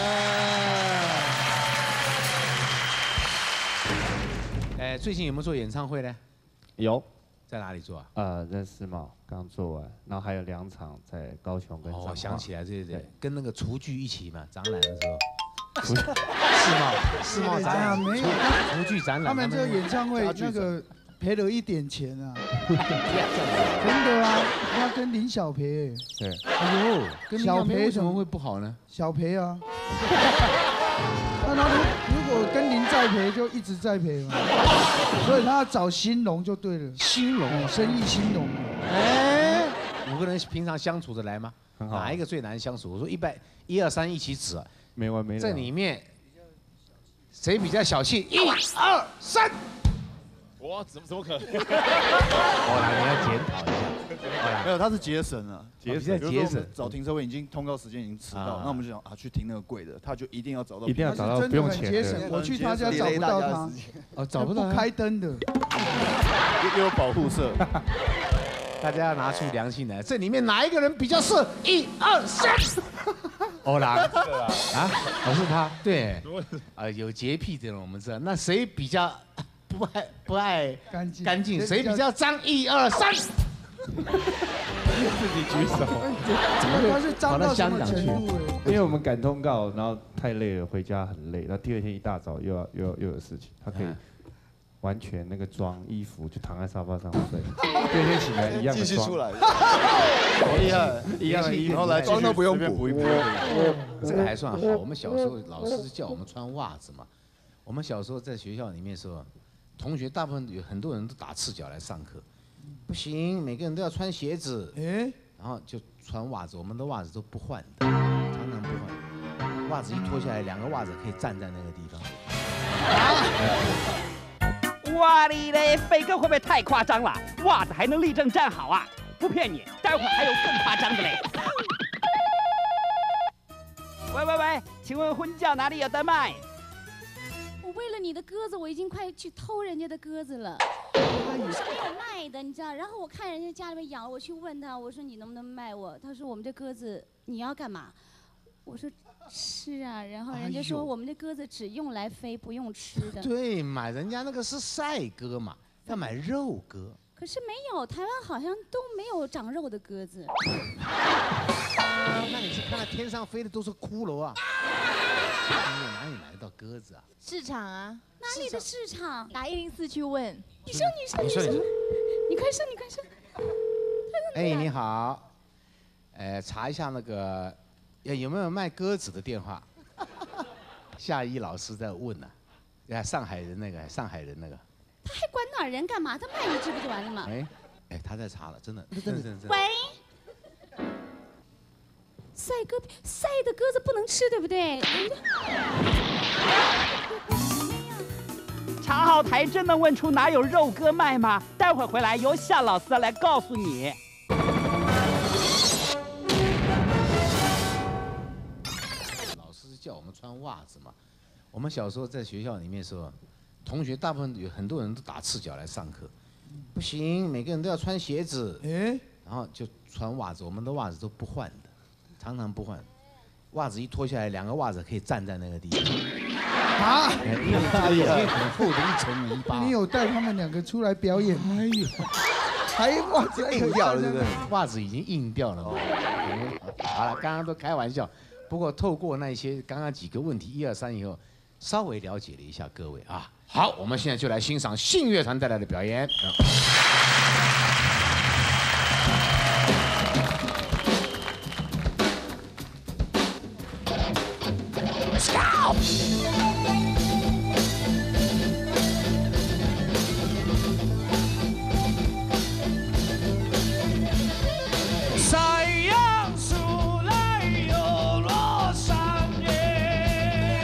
Speaker 3: 哎，最近有没有做演唱会呢？
Speaker 12: 有。
Speaker 3: 在哪里做啊？
Speaker 12: 呃，在世贸刚做完，然后还有两场在高雄跟彰化。
Speaker 3: 哦，想起来，对对对，跟那个厨具一起嘛，展览的时候。世贸，世贸展览
Speaker 1: 没有
Speaker 3: 厨具展览。
Speaker 1: 他们这个演唱会那个赔了一点钱啊。真的啊，他跟林小培。
Speaker 12: 对。
Speaker 3: 哎呦，跟小培为什么会不好呢？
Speaker 1: 小培啊。那他如果跟林栽培就一直栽培嘛，所以他要找兴隆就对了。
Speaker 3: 兴隆，
Speaker 1: 生意兴隆。
Speaker 3: 哎，五个人平常相处得来吗？
Speaker 12: 很好。
Speaker 3: 哪一个最难相处？我说一百一二三一起指，
Speaker 12: 没完没了。
Speaker 3: 这里面谁比较小气？一二三。
Speaker 9: 我怎么怎么可能？
Speaker 3: 我来，你要检讨一下。
Speaker 13: 没有，他是节省啊，
Speaker 3: 节省节省。
Speaker 13: 找停车位已经通告时间已经迟到，那我们就想啊，去停那个贵的，他就一定要找到。
Speaker 12: 一定要找到不用钱的。
Speaker 1: 我去他家找不到他，
Speaker 2: 哦，找不到
Speaker 1: 不开灯的，
Speaker 13: 又有保护色。
Speaker 3: 大家要拿出良心来，这里面哪一个人比较色？一二三。欧郎啊，我是他，对，啊，有洁癖这种我们知道。那谁比较不爱不爱干净？干净，谁比较脏？一二三。
Speaker 12: 自己举手。
Speaker 1: 怎么他是脏到什么程度？
Speaker 12: 因为我们赶通告，然后太累了，回家很累，然后第二天一大早又要又要又有事情，他可以完全那个妆衣服就躺在沙发上睡，第二天起来一样的妆。继续出来。
Speaker 13: 厉害，
Speaker 12: 一样的衣服，
Speaker 13: 然后来妆都不用补一补。
Speaker 3: 这个还算好。我们小时候老师叫我们穿袜子嘛，我们小时候在学校里面的时候，同学大部分有很多人都打赤脚来上课。不行，每个人都要穿鞋子，哎，然后就穿袜子，我们的袜子都不换的，常常不换。袜子一脱下来，两个袜子可以站在那个地
Speaker 6: 方。哇哩嘞，飞哥会不会太夸张了？袜子还能立正站好啊？不骗你，待会儿还有更夸张的嘞。喂喂喂，请问婚轿哪里有得卖？
Speaker 14: 我为了你的鸽子，我已经快去偷人家的鸽子了。我是没有卖的，你知道。然后我看人家家里面养，我去问他，我说你能不能卖我？他说我们这鸽子你要干嘛？我说是啊。然后人家说我们这鸽子只用来飞，不用吃的。
Speaker 3: 对嘛，人家那个是赛鸽嘛，要买肉鸽。
Speaker 14: 可是没有，台湾好像都没有长肉的鸽子。
Speaker 3: 那你是看到天上飞的都是骷髅啊？你哪里买得到鸽子啊？
Speaker 15: 市场啊。
Speaker 14: 哪里的市场？
Speaker 15: 打一零四去问。
Speaker 14: 你说，你说，你说，你快说，你快说。
Speaker 3: 哎，你好。 呃，查一下那个，有没有卖鸽子的电话？夏一老师在问呢，啊，上海人那个，上海人那个。
Speaker 14: 他还管哪儿人干嘛？他卖一只不就完了吗？
Speaker 3: 哎，哎，他在查了，真的，真的，真的。
Speaker 14: 喂。晒鸽晒的鸽子不能吃，对不对？
Speaker 6: 查好台真能问出哪有肉鸽卖吗？待会儿回来由夏老师来告诉你。
Speaker 3: 老师叫我们穿袜子嘛，我们小时候在学校里面的时候，同学大部分有很多人都打赤脚来上课，不行，每个人都要穿鞋子，哎，然后就穿袜子，我们的袜子都不换的。常常不换，袜子一脱下来，两个袜子可以站在那个地方。啊！因为这个已经很厚的一层泥巴。
Speaker 1: 你有带他们两个出来表演？哎呦，还袜子
Speaker 3: 硬掉了，对不对？袜子已经硬掉了嘛。好了，刚刚都开玩笑，不过透过那些刚刚几个问题一二三以后，稍微了解了一下各位啊。好，我们现在就来欣赏信乐团带来的表演。Let's go! 太阳出来又落山耶，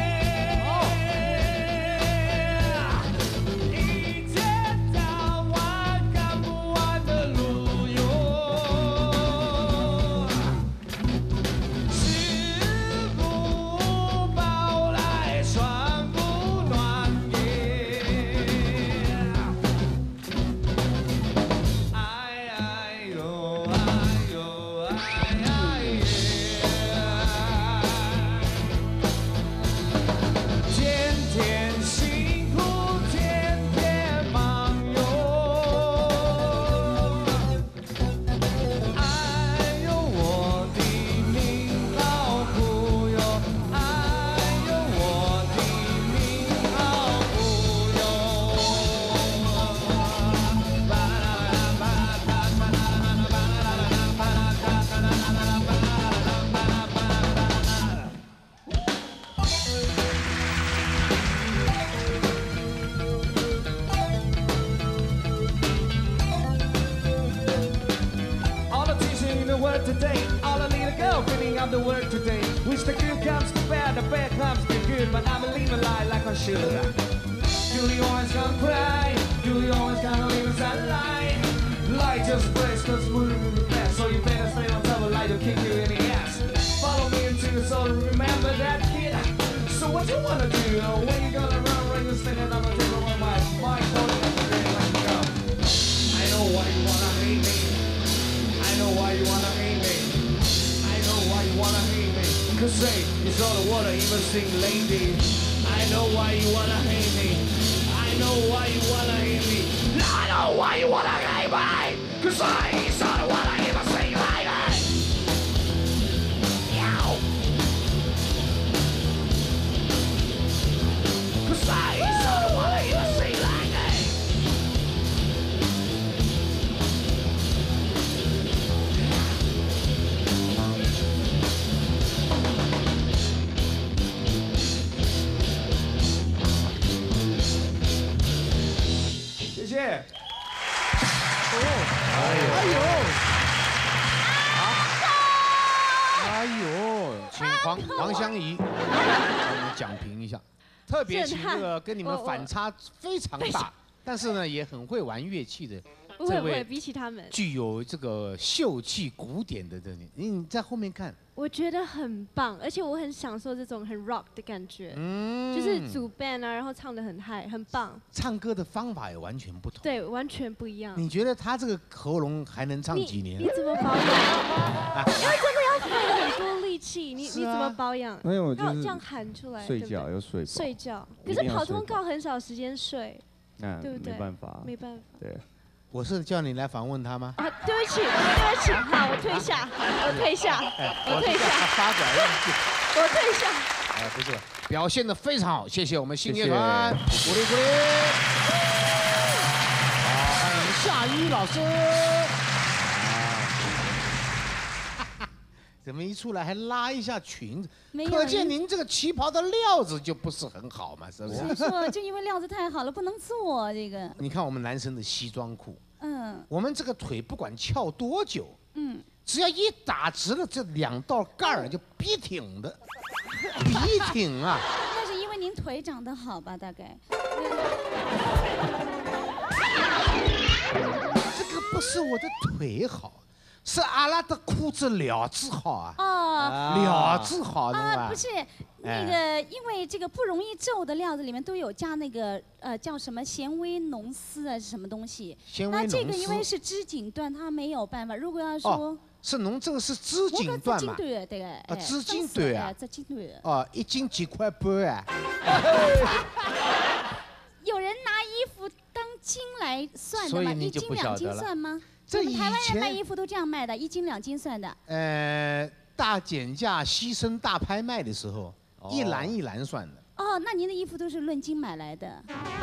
Speaker 3: 一天到晚赶不完的路哟。Today, all I need to go, filling up the work today. Wish the good comes to bad, the bad comes to good, but I believe a lie like I should. Do you always gonna cry? Do you always gonna live inside lie? Lie just breaks, cause we're moving fast, so you better stay on top of lie to kick you in the ass. Follow me into the soul, remember that kid. So what you wanna do? When you gonna run, run, you're standing on the table with my mind, holding up the ring like go. I know why you wanna hate me. I know why you wanna hate me. I know why you wanna hate me. Cause say, it's all the water, even sing lady. I know why you wanna hate me. I know why you wanna hate me. I know why you wanna hate me. Cause I, it's all the water, even sing lady. Yow. Cause I, it's all the water, even sing lady. 谢谢。哦，哎呦，哎呦，哎呦，请黄黄香怡帮我们讲评一下，特别请这个跟你们反差非常大，但是呢也很会玩乐器的
Speaker 15: 不会不会，比起他们，
Speaker 3: 具有这个秀气古典的这你，你在后面看。
Speaker 15: 我觉得很棒，而且我很享受这种很 rock 的感觉，嗯，就是组 band 啊，然后唱得很嗨，很棒。
Speaker 3: 唱歌的方法也完全不同，
Speaker 15: 对，完全不一样。
Speaker 3: 你觉得他这个喉咙还能唱几年？
Speaker 15: 你, 你怎么保养？因为真的要费很多力气，你、啊、你怎么保养？
Speaker 12: 没有，就是
Speaker 15: 这样喊出来，
Speaker 12: 睡觉要睡饱。
Speaker 15: 睡觉，可是跑通告很少时间睡，
Speaker 12: 那
Speaker 15: 对不对？
Speaker 12: 没办法，
Speaker 15: 没办法。
Speaker 12: 对。
Speaker 3: 我是叫你来访问他吗？
Speaker 15: 啊，对不起，对不起，好，我退下，我退下，我退下，
Speaker 3: 发表意见，
Speaker 15: 我退下。
Speaker 3: 哎，不是，表现得非常好，谢谢我们信乐团，鼓励鼓励。好，欢迎夏一老师。 怎么一出来还拉一下裙子？
Speaker 14: 没有
Speaker 3: 可见您这个旗袍的料子就不是很好嘛，是不是？
Speaker 14: 是说就因为料子太好了，不能做这个。
Speaker 3: 你看我们男生的西装裤，
Speaker 14: 嗯，
Speaker 3: 我们这个腿不管翘多久，
Speaker 14: 嗯，
Speaker 3: 只要一打直了，这两道杠儿就笔挺的，笔挺啊。
Speaker 14: 那是因为您腿长得好吧？大概。
Speaker 3: 这个不是我的腿好。是阿拉的裤子料子好啊！
Speaker 14: 哦，
Speaker 3: 料子好的
Speaker 14: 啊，不是那个，因为这个不容易皱的料子里面都有加那个呃叫什么纤维浓丝啊，是什么东西？
Speaker 3: 纤维浓丝。
Speaker 14: 那这个因为是织锦缎，它没有办法。如果要说，
Speaker 3: 哦，是侬这个是织锦缎嘛？
Speaker 14: 织锦缎对个，
Speaker 3: 啊，织锦缎啊，
Speaker 14: 织锦缎。
Speaker 3: 哦，一斤几块半啊？
Speaker 14: 有人拿衣服当斤来算的吗？一斤两斤算吗？
Speaker 3: 这
Speaker 14: 以前台湾人卖衣服都这样卖的，一斤两斤算的。
Speaker 3: 呃，大减价、牺牲大拍卖的时候，哦、一篮一篮算的。
Speaker 14: 哦，那您的衣服都是论斤买来的。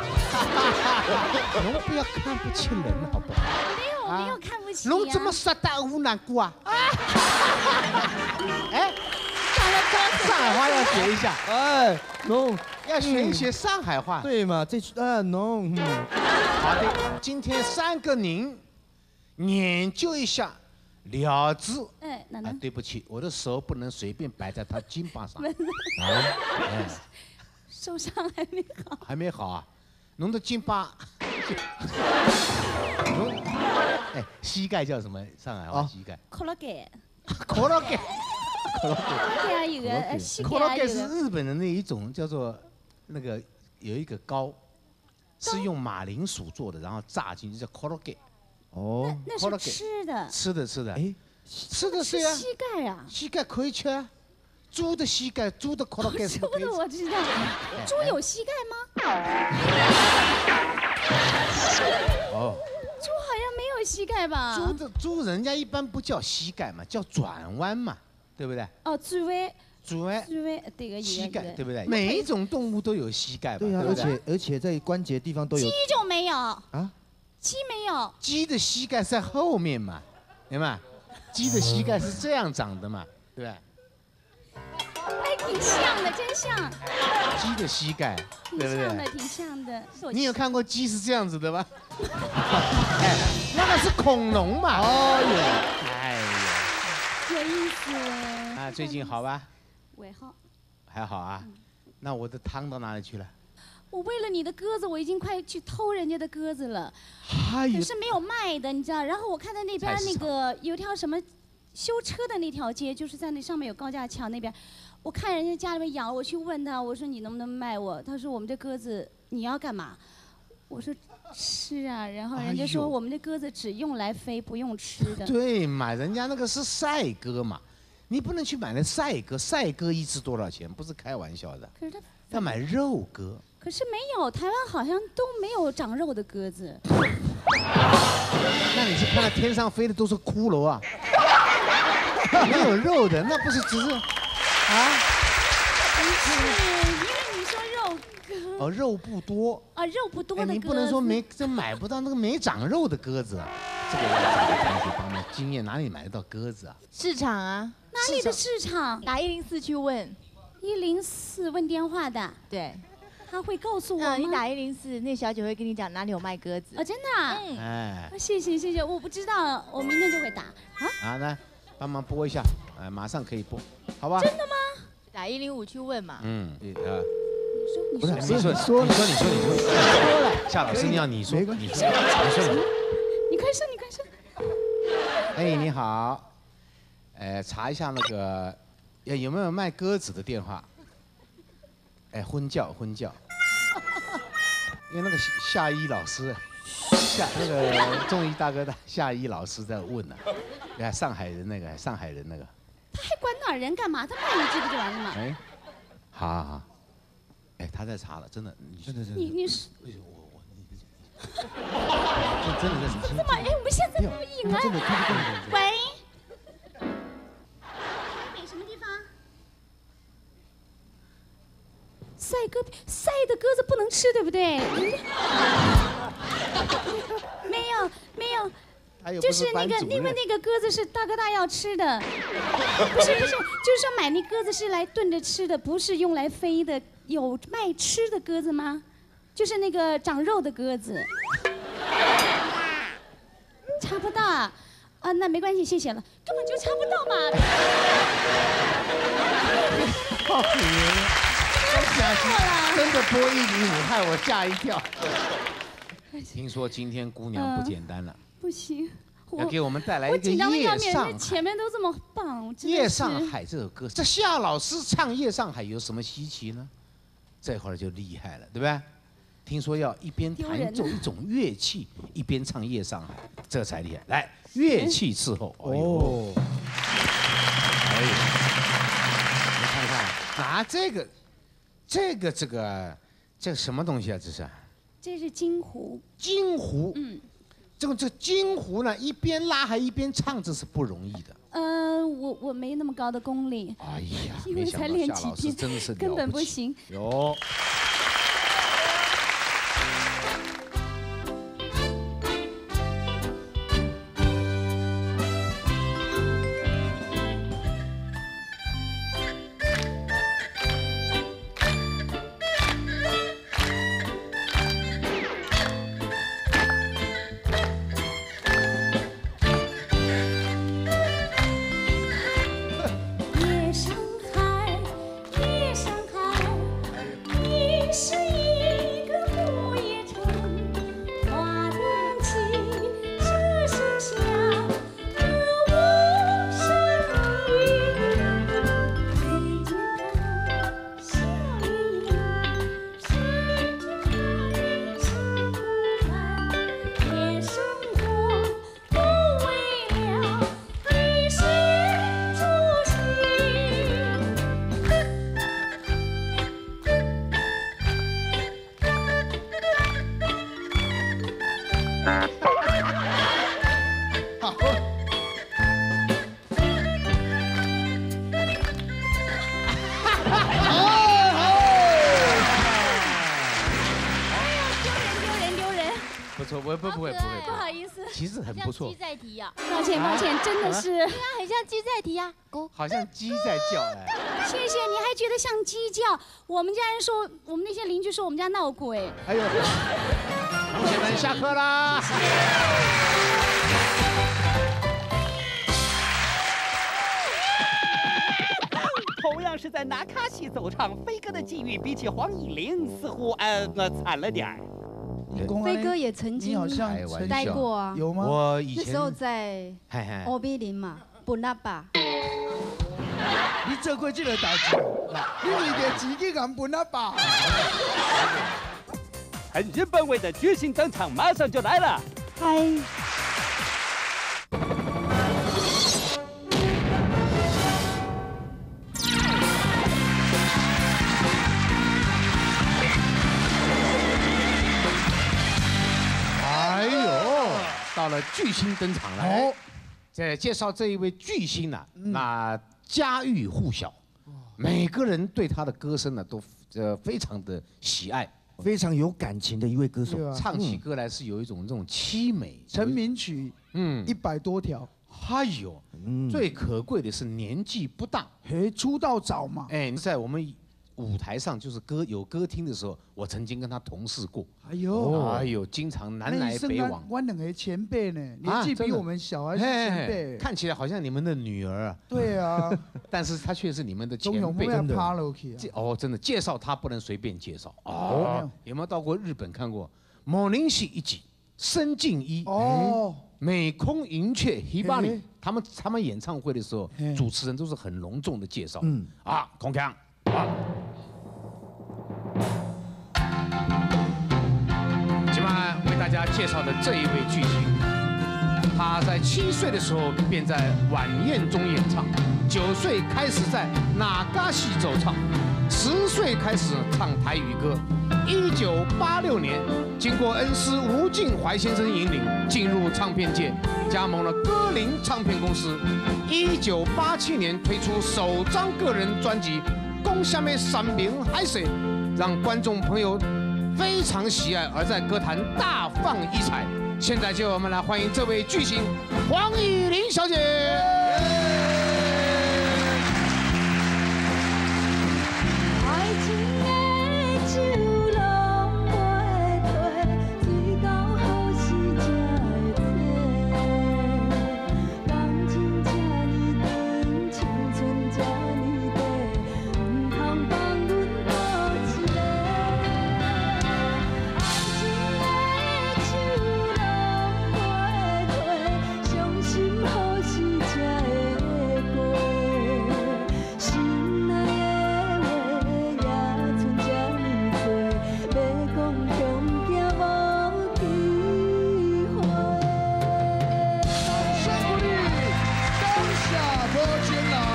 Speaker 3: 侬不要看不起人，好不好？
Speaker 14: 没有，没有看不起、啊。
Speaker 3: 侬怎么说大湖南过啊？哎，上海话要学一下。
Speaker 2: 哎，侬
Speaker 3: 要学一学上海话。
Speaker 2: 对嘛？这啊，侬。
Speaker 3: 好的，今天三个人。研究一下料子。
Speaker 14: 哎，哪能？
Speaker 3: 啊，对不起，我的手不能随便摆在他肩膀上。
Speaker 14: 啊，
Speaker 3: 哎，
Speaker 14: 受伤还没好。
Speaker 3: 还没好啊？侬的肩膀，侬，哎，膝盖叫什么？上海话膝盖。
Speaker 14: 可乐盖。
Speaker 3: 可乐盖。
Speaker 14: 可乐盖啊，有个呃膝盖啊，
Speaker 3: 可乐盖是日本的那一种叫做那个有一个糕，是用马铃薯做的，然后炸进去叫可乐盖。
Speaker 2: 哦，
Speaker 14: 那是吃的，
Speaker 3: 吃的吃的，
Speaker 2: 哎，
Speaker 3: 吃的是呀，
Speaker 14: 膝盖啊，
Speaker 3: 膝盖可以吃啊，猪的膝盖，猪的可乐盖是
Speaker 14: 可以。我知道，猪有膝盖吗？
Speaker 3: 哦，
Speaker 14: 猪好像没有膝盖吧？
Speaker 3: 猪的猪人家一般不叫膝盖嘛，叫转弯嘛，对不对？
Speaker 14: 哦，转弯。
Speaker 3: 转弯。
Speaker 14: 转弯，对个
Speaker 3: 膝盖，对不对？每一种动物都有膝盖吧？
Speaker 2: 对啊，而且而且在关节地方都有。
Speaker 14: 鸡就没有
Speaker 2: 啊。
Speaker 14: 鸡没有，
Speaker 3: 鸡的膝盖在后面嘛，明白？鸡的膝盖是这样长的嘛，对吧？
Speaker 14: 哎，挺像的，真像。
Speaker 3: 鸡的膝盖，对不对？
Speaker 14: 挺像的，挺像的。
Speaker 3: 你有看过鸡是这样子的吗？哎，那个是恐龙嘛。
Speaker 2: 哦哟，
Speaker 3: 哎呀，
Speaker 14: 有意思。
Speaker 3: 啊，最近好吧？
Speaker 14: 尾号。
Speaker 3: 还好啊。那我的汤到哪里去了？
Speaker 14: 我为了你的鸽子，我已经快去偷人家的鸽子了，
Speaker 3: 可
Speaker 14: 是没有卖的，你知道。然后我看在那边那个有条什么修车的那条街，就是在那上面有高架桥那边，我看人家家里面养了，我去问他，我说你能不能卖我？他说我们这鸽子你要干嘛？我说吃啊，然后人家说我们这鸽子只用来飞，不用吃的。
Speaker 3: 对嘛，人家那个是赛鸽嘛，你不能去买那赛鸽，赛鸽一只多少钱？不是开玩笑的。
Speaker 14: 可是他
Speaker 3: 要买肉鸽。可
Speaker 14: 是没有，台湾好像都没有长肉的鸽子。
Speaker 3: 那你是看到天上飞的都是骷髅啊？没有肉的，那不是只是啊？
Speaker 14: 不是，因为你说肉鸽。
Speaker 3: 哦，肉不多。
Speaker 14: 啊，肉不多的鸽子。
Speaker 3: 你不能说没真买不到那个没长肉的鸽子啊。这个要找个同学帮忙经验，哪里买得到鸽子啊？
Speaker 4: 市场啊。
Speaker 14: 哪里的市场？
Speaker 4: 打一零四去问。
Speaker 14: 一零四问电话的。
Speaker 4: 对。
Speaker 14: 他会告诉我吗？
Speaker 4: 你打一零四，那小姐会跟你讲哪里有卖鸽子。
Speaker 14: 哦，真的、啊？
Speaker 4: 嗯。
Speaker 3: 哎。
Speaker 14: 谢谢谢谢，我不知道，我明天就会打。啊？
Speaker 3: 啊，来，帮忙拨一下，哎，马上可以拨，好吧？
Speaker 14: 真的吗？
Speaker 4: 打一零五去问嘛。
Speaker 3: 嗯，啊。
Speaker 14: 你说，
Speaker 3: 你说，你说，你说，你说，你说，你说。说了。夏老师，你要你说，你说，你说。
Speaker 14: 你快说，你快说。
Speaker 3: 哎，你好，呃，查一下那个，有没有卖鸽子的电话？哎，婚教，婚教。因为那个夏一老师，夏那个中医大哥的夏一老师在问呢、啊，哎，上海人那个，上海人那个。
Speaker 14: 他还管哪儿人干嘛？他卖你这个就完了嘛。
Speaker 3: 哎，好好好。哎，他在查了，真的，
Speaker 2: 真的真的。
Speaker 14: 你你是。
Speaker 3: 我我你真的真的。
Speaker 14: 怎么？哎，我们现在录影啊！
Speaker 2: 真的，真的真的。
Speaker 14: 喂。北什么地方？赛鸽，赛的鸽子不能吃，对不对？没有没有， 就是那个，因为那个鸽子是大哥大要吃的，不是不是，就是说买那鸽子是来炖着吃的，不是用来飞的。有卖吃的鸽子吗？就是那个长肉的鸽子。查不到啊，啊，那没关系，谢谢了，根本就查不到嘛。
Speaker 3: 好了，真的播一零五，害我吓一跳。听说今天姑娘不简单了。
Speaker 14: 不行。
Speaker 3: 要给我们带来一个
Speaker 14: 我紧张的要
Speaker 3: 命，
Speaker 14: 面，前面都这么棒。
Speaker 3: 夜上海这首歌，这夏老师唱《夜上海》有什么稀奇呢？这会儿就厉害了，对不对？听说要一边弹奏一种乐器，一边唱《夜上海》，这才厉害。来，乐器伺候。哦。哎呦，你看看，啊，这个，这个，这个，这个什么东西啊？这是？
Speaker 14: 这是金胡。
Speaker 3: 金胡。嗯。这个这金胡呢，一边拉还一边唱，这是不容易的。
Speaker 14: 呃，我我没那么高的功力。
Speaker 3: 哎呀，
Speaker 14: 因为才练几天，
Speaker 3: 真的是
Speaker 14: 根本不行。
Speaker 3: 有。不不不会不会，
Speaker 11: 不好意思，
Speaker 3: 其实很不错。
Speaker 11: 鸡在啼呀，
Speaker 14: 抱歉抱歉，真的是，对
Speaker 11: 啊，很像鸡在啼呀，咕，
Speaker 3: 好像鸡在叫哎。
Speaker 14: 谢谢，你还觉得像鸡叫？我们家人说，我们那些邻居说我们家闹鬼。
Speaker 3: 哎呦，同学们下课啦。
Speaker 6: 同样是在纳卡西奏唱，飞哥的际遇比起黄以玲似乎呃呃惨了点儿。
Speaker 8: 飞哥也曾经待过啊，
Speaker 13: 有吗？
Speaker 3: 我以前
Speaker 8: 那时候在 O B 零嘛，不那吧。
Speaker 1: 你做过这个代志，你为着自己敢不那吧？
Speaker 6: 很日本味的巨星登场，马上就来了。
Speaker 8: 嗨。
Speaker 3: 到了巨星登场了，哦，在介绍这一位巨星呢，那家喻户晓，每个人对他的歌声呢都呃非常的喜爱，
Speaker 2: 非常有感情的一位歌手，
Speaker 3: 唱起歌来是有一种这种凄美。
Speaker 1: 成名曲，嗯，一百多条。
Speaker 3: 哎呦，最可贵的是年纪不大，
Speaker 1: 嘿，出道早嘛。
Speaker 3: 哎，在我们舞台上就是歌有歌厅的时候，我曾经跟他同事过。
Speaker 1: 哎呦，
Speaker 3: 哎呦，经常南来北往。
Speaker 1: 我两个前辈呢，年纪比我们小，还是前辈。
Speaker 3: 看起来好像你们的女儿啊。
Speaker 1: 对啊，
Speaker 3: 但是他却是你们的前辈。
Speaker 1: 真的。
Speaker 3: 哦，真的，介绍他不能随便介绍。哦，有没有到过日本看过？某林系一级，深敬一。哦。美空云雀 Hibari， 他们他们演唱会的时候，主持人都是很隆重的介绍。嗯。啊，空腔。啊。今晚为大家介绍的这一位巨星，他在七岁的时候便在晚宴中演唱，九岁开始在纳嘎西奏唱，十岁开始唱台语歌。一九八六年，经过恩师吴敬怀先生引领，进入唱片界，加盟了歌林唱片公司。一九八七年推出首张个人专辑《攻下面闪明海水》，让观众朋友非常喜爱，而在歌坛大放异彩。 现在就我们来欢迎这位巨星黄以玲小姐。
Speaker 7: 爱情的酒拢袂退，醉到好时才会醉。感情这呢长，青春这呢短，唔通放阮孤一个。爱情的酒拢袂退，伤心好时才会过。心内的话也剩这呢多，要讲恐惊无机会。
Speaker 1: 辛苦你，当下无情人。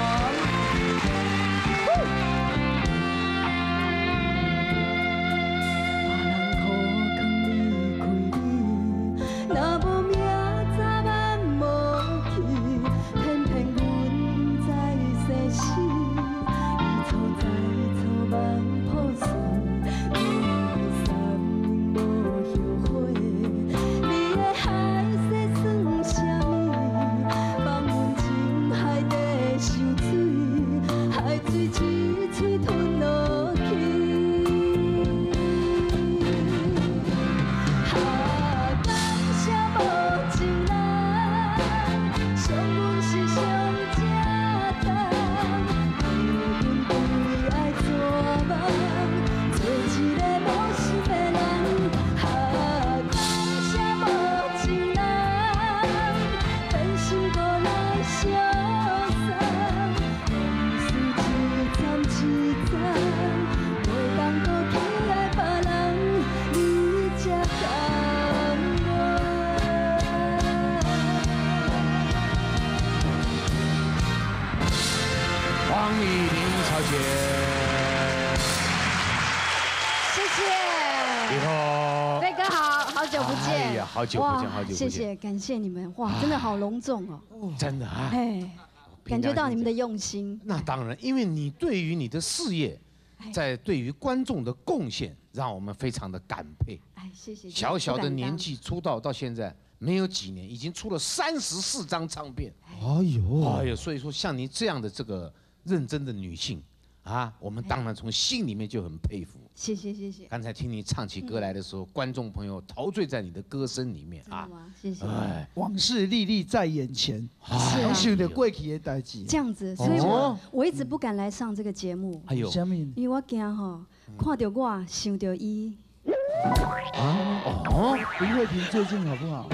Speaker 7: 若无命早晚无去，偏偏阮知世事，伊错在错梦破碎，我三年无后悔。你的海誓算啥物？放阮情海底受水，海水一嘴吞落去。啊，感谢无情人，伤阮是上正当，叫阮对爱做梦，做一个无心的人。啊，感谢无情人，变心过来相送，往事一站一站，袂当搁去爱别人，你才甘愿。
Speaker 3: 黄以玲小姐，
Speaker 8: 谢谢。
Speaker 3: 你好。
Speaker 8: 飞哥好，好久不见。
Speaker 3: 哎呀，好久不见，
Speaker 8: 哇
Speaker 3: 好久不见。
Speaker 8: 谢谢，感谢你们，哇，真的好隆重哦。
Speaker 3: 真的啊。
Speaker 8: 哎，感觉到你们的用心。
Speaker 3: 那当然，因为你对于你的事业，在对于观众的贡献，让我们非常的感佩。
Speaker 8: 哎，谢谢。
Speaker 3: 小小的
Speaker 8: 不敢当
Speaker 3: 年纪出道到现在没有几年，已经出了三十四张唱片。
Speaker 2: 哎呦，
Speaker 3: 哎呦，所以说像你这样的这个认真的女性啊，我们当然从心里面就很佩服。
Speaker 8: 谢谢谢谢。
Speaker 3: 刚才听你唱起歌来的时候，观众朋友陶醉在你的歌声里面啊。
Speaker 8: 谢谢。
Speaker 3: 哎，
Speaker 1: 往事历历在眼前，
Speaker 8: 是啊
Speaker 1: 想着过去的代志。
Speaker 8: 这样子，所以我我一直不敢来上这个节目。
Speaker 3: 哎呦，
Speaker 8: 因为我惊吼，看到我想到伊。
Speaker 1: 啊哦，林慧萍最近好不好？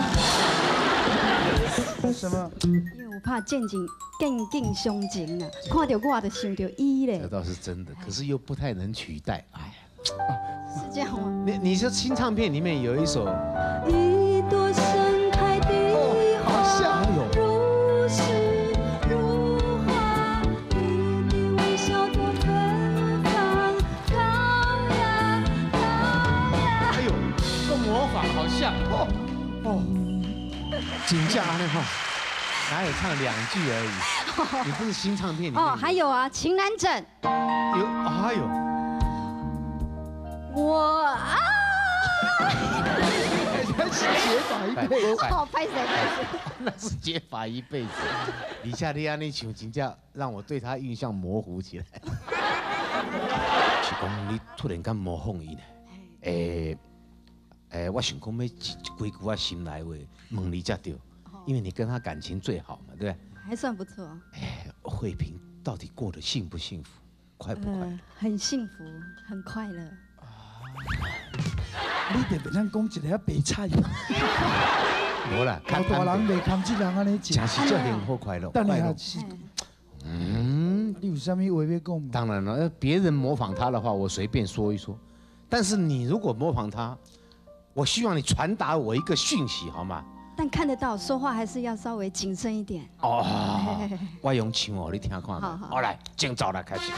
Speaker 1: 什么？
Speaker 8: 因为我怕见景见景伤情啊，看到我就想到伊嘞
Speaker 3: 这。倒是真的，可是又不太能取代。哎，
Speaker 8: 是这样吗？
Speaker 3: 你你说新唱片里面有一首，
Speaker 7: 一朵盛开的花，如诗如画，你的微笑多芬芳，高雅高雅。
Speaker 3: 哎呦，这模仿好像哦哦，紧张呢哈，哪有唱两句而已？你不是新唱片里面
Speaker 8: 哦，还有啊，情难枕。
Speaker 3: 有，哎呦，
Speaker 8: 我啊。
Speaker 1: 解法一辈子。
Speaker 8: 哦，拍谁拍谁。
Speaker 3: 那是解法一辈子。李夏利亚那唱真正让我对他印象模糊起来。是讲你突然间模仿伊呢？诶诶，我想讲要一几句我心内话问你才对，因为你跟他感情最好嘛，对不对？
Speaker 8: 还算不错。
Speaker 3: 哎，慧萍到底过得幸不幸福，快不快？
Speaker 8: 呃，很幸福，很快乐。
Speaker 1: 你特别咱讲一个白菜。
Speaker 3: 无啦，
Speaker 1: 老大人袂堪这人安尼
Speaker 3: 讲，真是叫幸福快乐。
Speaker 1: 但你还是，
Speaker 3: 嗯，
Speaker 1: 你有啥物话要讲吗？
Speaker 3: 当然了，别人模仿他的话，我随便说一说。但是你如果模仿他，我希望你传达我一个讯息，好吗？
Speaker 8: 但看得到，说话还是要稍微谨慎一点。
Speaker 3: 哦，我用唱哦，你听看。
Speaker 8: 好好。
Speaker 3: 好来，今早来开始。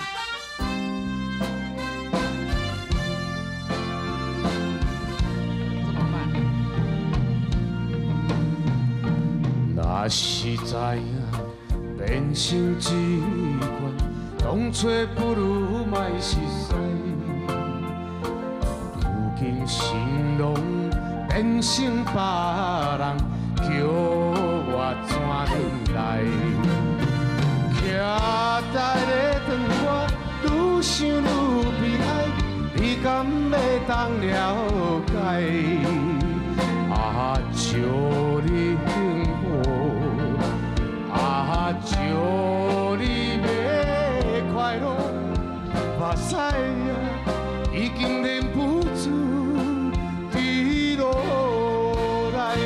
Speaker 3: 若是知影变成习惯，当初不如莫熟悉。如今心拢变成别人叫我怎来？徛在咧等我，愈想愈悲哀，你敢要当了解？啊，祝你幸福，啊，祝你要快乐，目屎啊已经忍不住滴落来。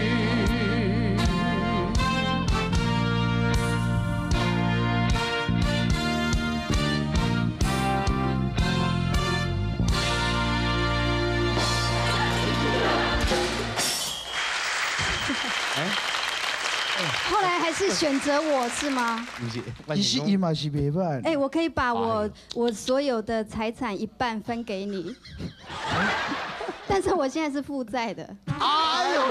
Speaker 8: 后来还是选择我是吗？
Speaker 1: 其实伊嘛是袂歹。
Speaker 8: 哎，我可以把我我所有的财产一半分给你，但是我现在是负债的。
Speaker 3: 哎呦，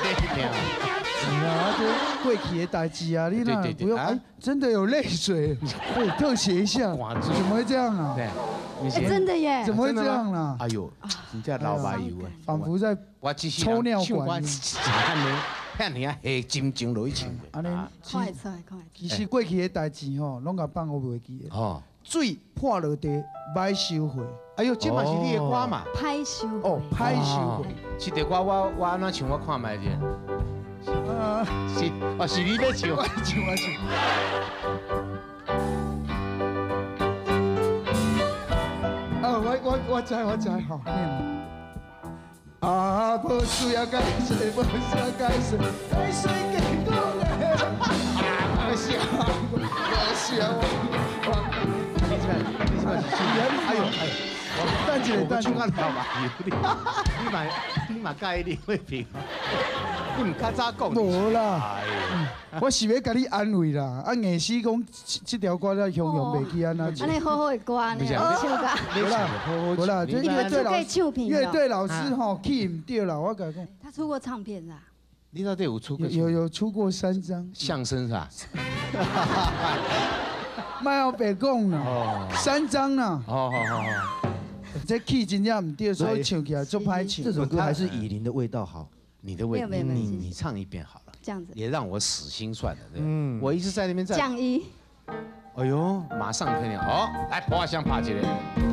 Speaker 1: 啊，这过去的代志啊，你那不用哎，真的有泪水，对，特写一下，怎么会这样啊？
Speaker 8: 哎，真的耶！
Speaker 1: 怎么会这样呢？
Speaker 3: 哎呦，你这老白油啊，
Speaker 1: 仿佛在抽尿管。
Speaker 3: 遐尔啊，下金钟落去唱的。
Speaker 8: 安尼，快快快！
Speaker 1: 其实过去的代志吼，拢甲放我袂记的。哦，水破落地，歹收回。
Speaker 3: 哎呦，这嘛是你的歌嘛？
Speaker 8: 歹收回。
Speaker 1: 哦，歹收回。
Speaker 3: 这条歌我我安怎唱？我看卖者。啊，是哦，是你要唱，
Speaker 1: 我唱我唱。哦，我我我知我知吼。啊，无需要解释，无需要解释，解释结果嘞。啊，无需要，无需要，我。你这个，你这个是哎呦哎呦，等一下，等一下，老吧，你嘛你嘛介意李慧萍？你唔较早讲。无啦，我是要甲你安慰啦。啊，硬是讲这条歌了，雄雄袂记安那。
Speaker 8: 安尼好好的歌呢，唱歌。
Speaker 1: 无啦，无啦，这乐队老师，乐队老师吼气唔对啦，我甲你讲。
Speaker 8: 他出过唱片啦。
Speaker 3: 你到底有出过？
Speaker 1: 有有出过三张
Speaker 3: 相声是吧？
Speaker 1: 卖后白讲啦，三张啦。哦好好好。这气真正唔对，所以唱起来就歹唱。
Speaker 2: 这首歌还是以琳的味道好。
Speaker 3: 你的味道，你你唱一遍好了。
Speaker 8: 这样子。
Speaker 3: 也让我死心算了，对吧？嗯。我一直在那边在。
Speaker 8: 降一。
Speaker 3: 哎呦，马上可以好，来破箱爬起来。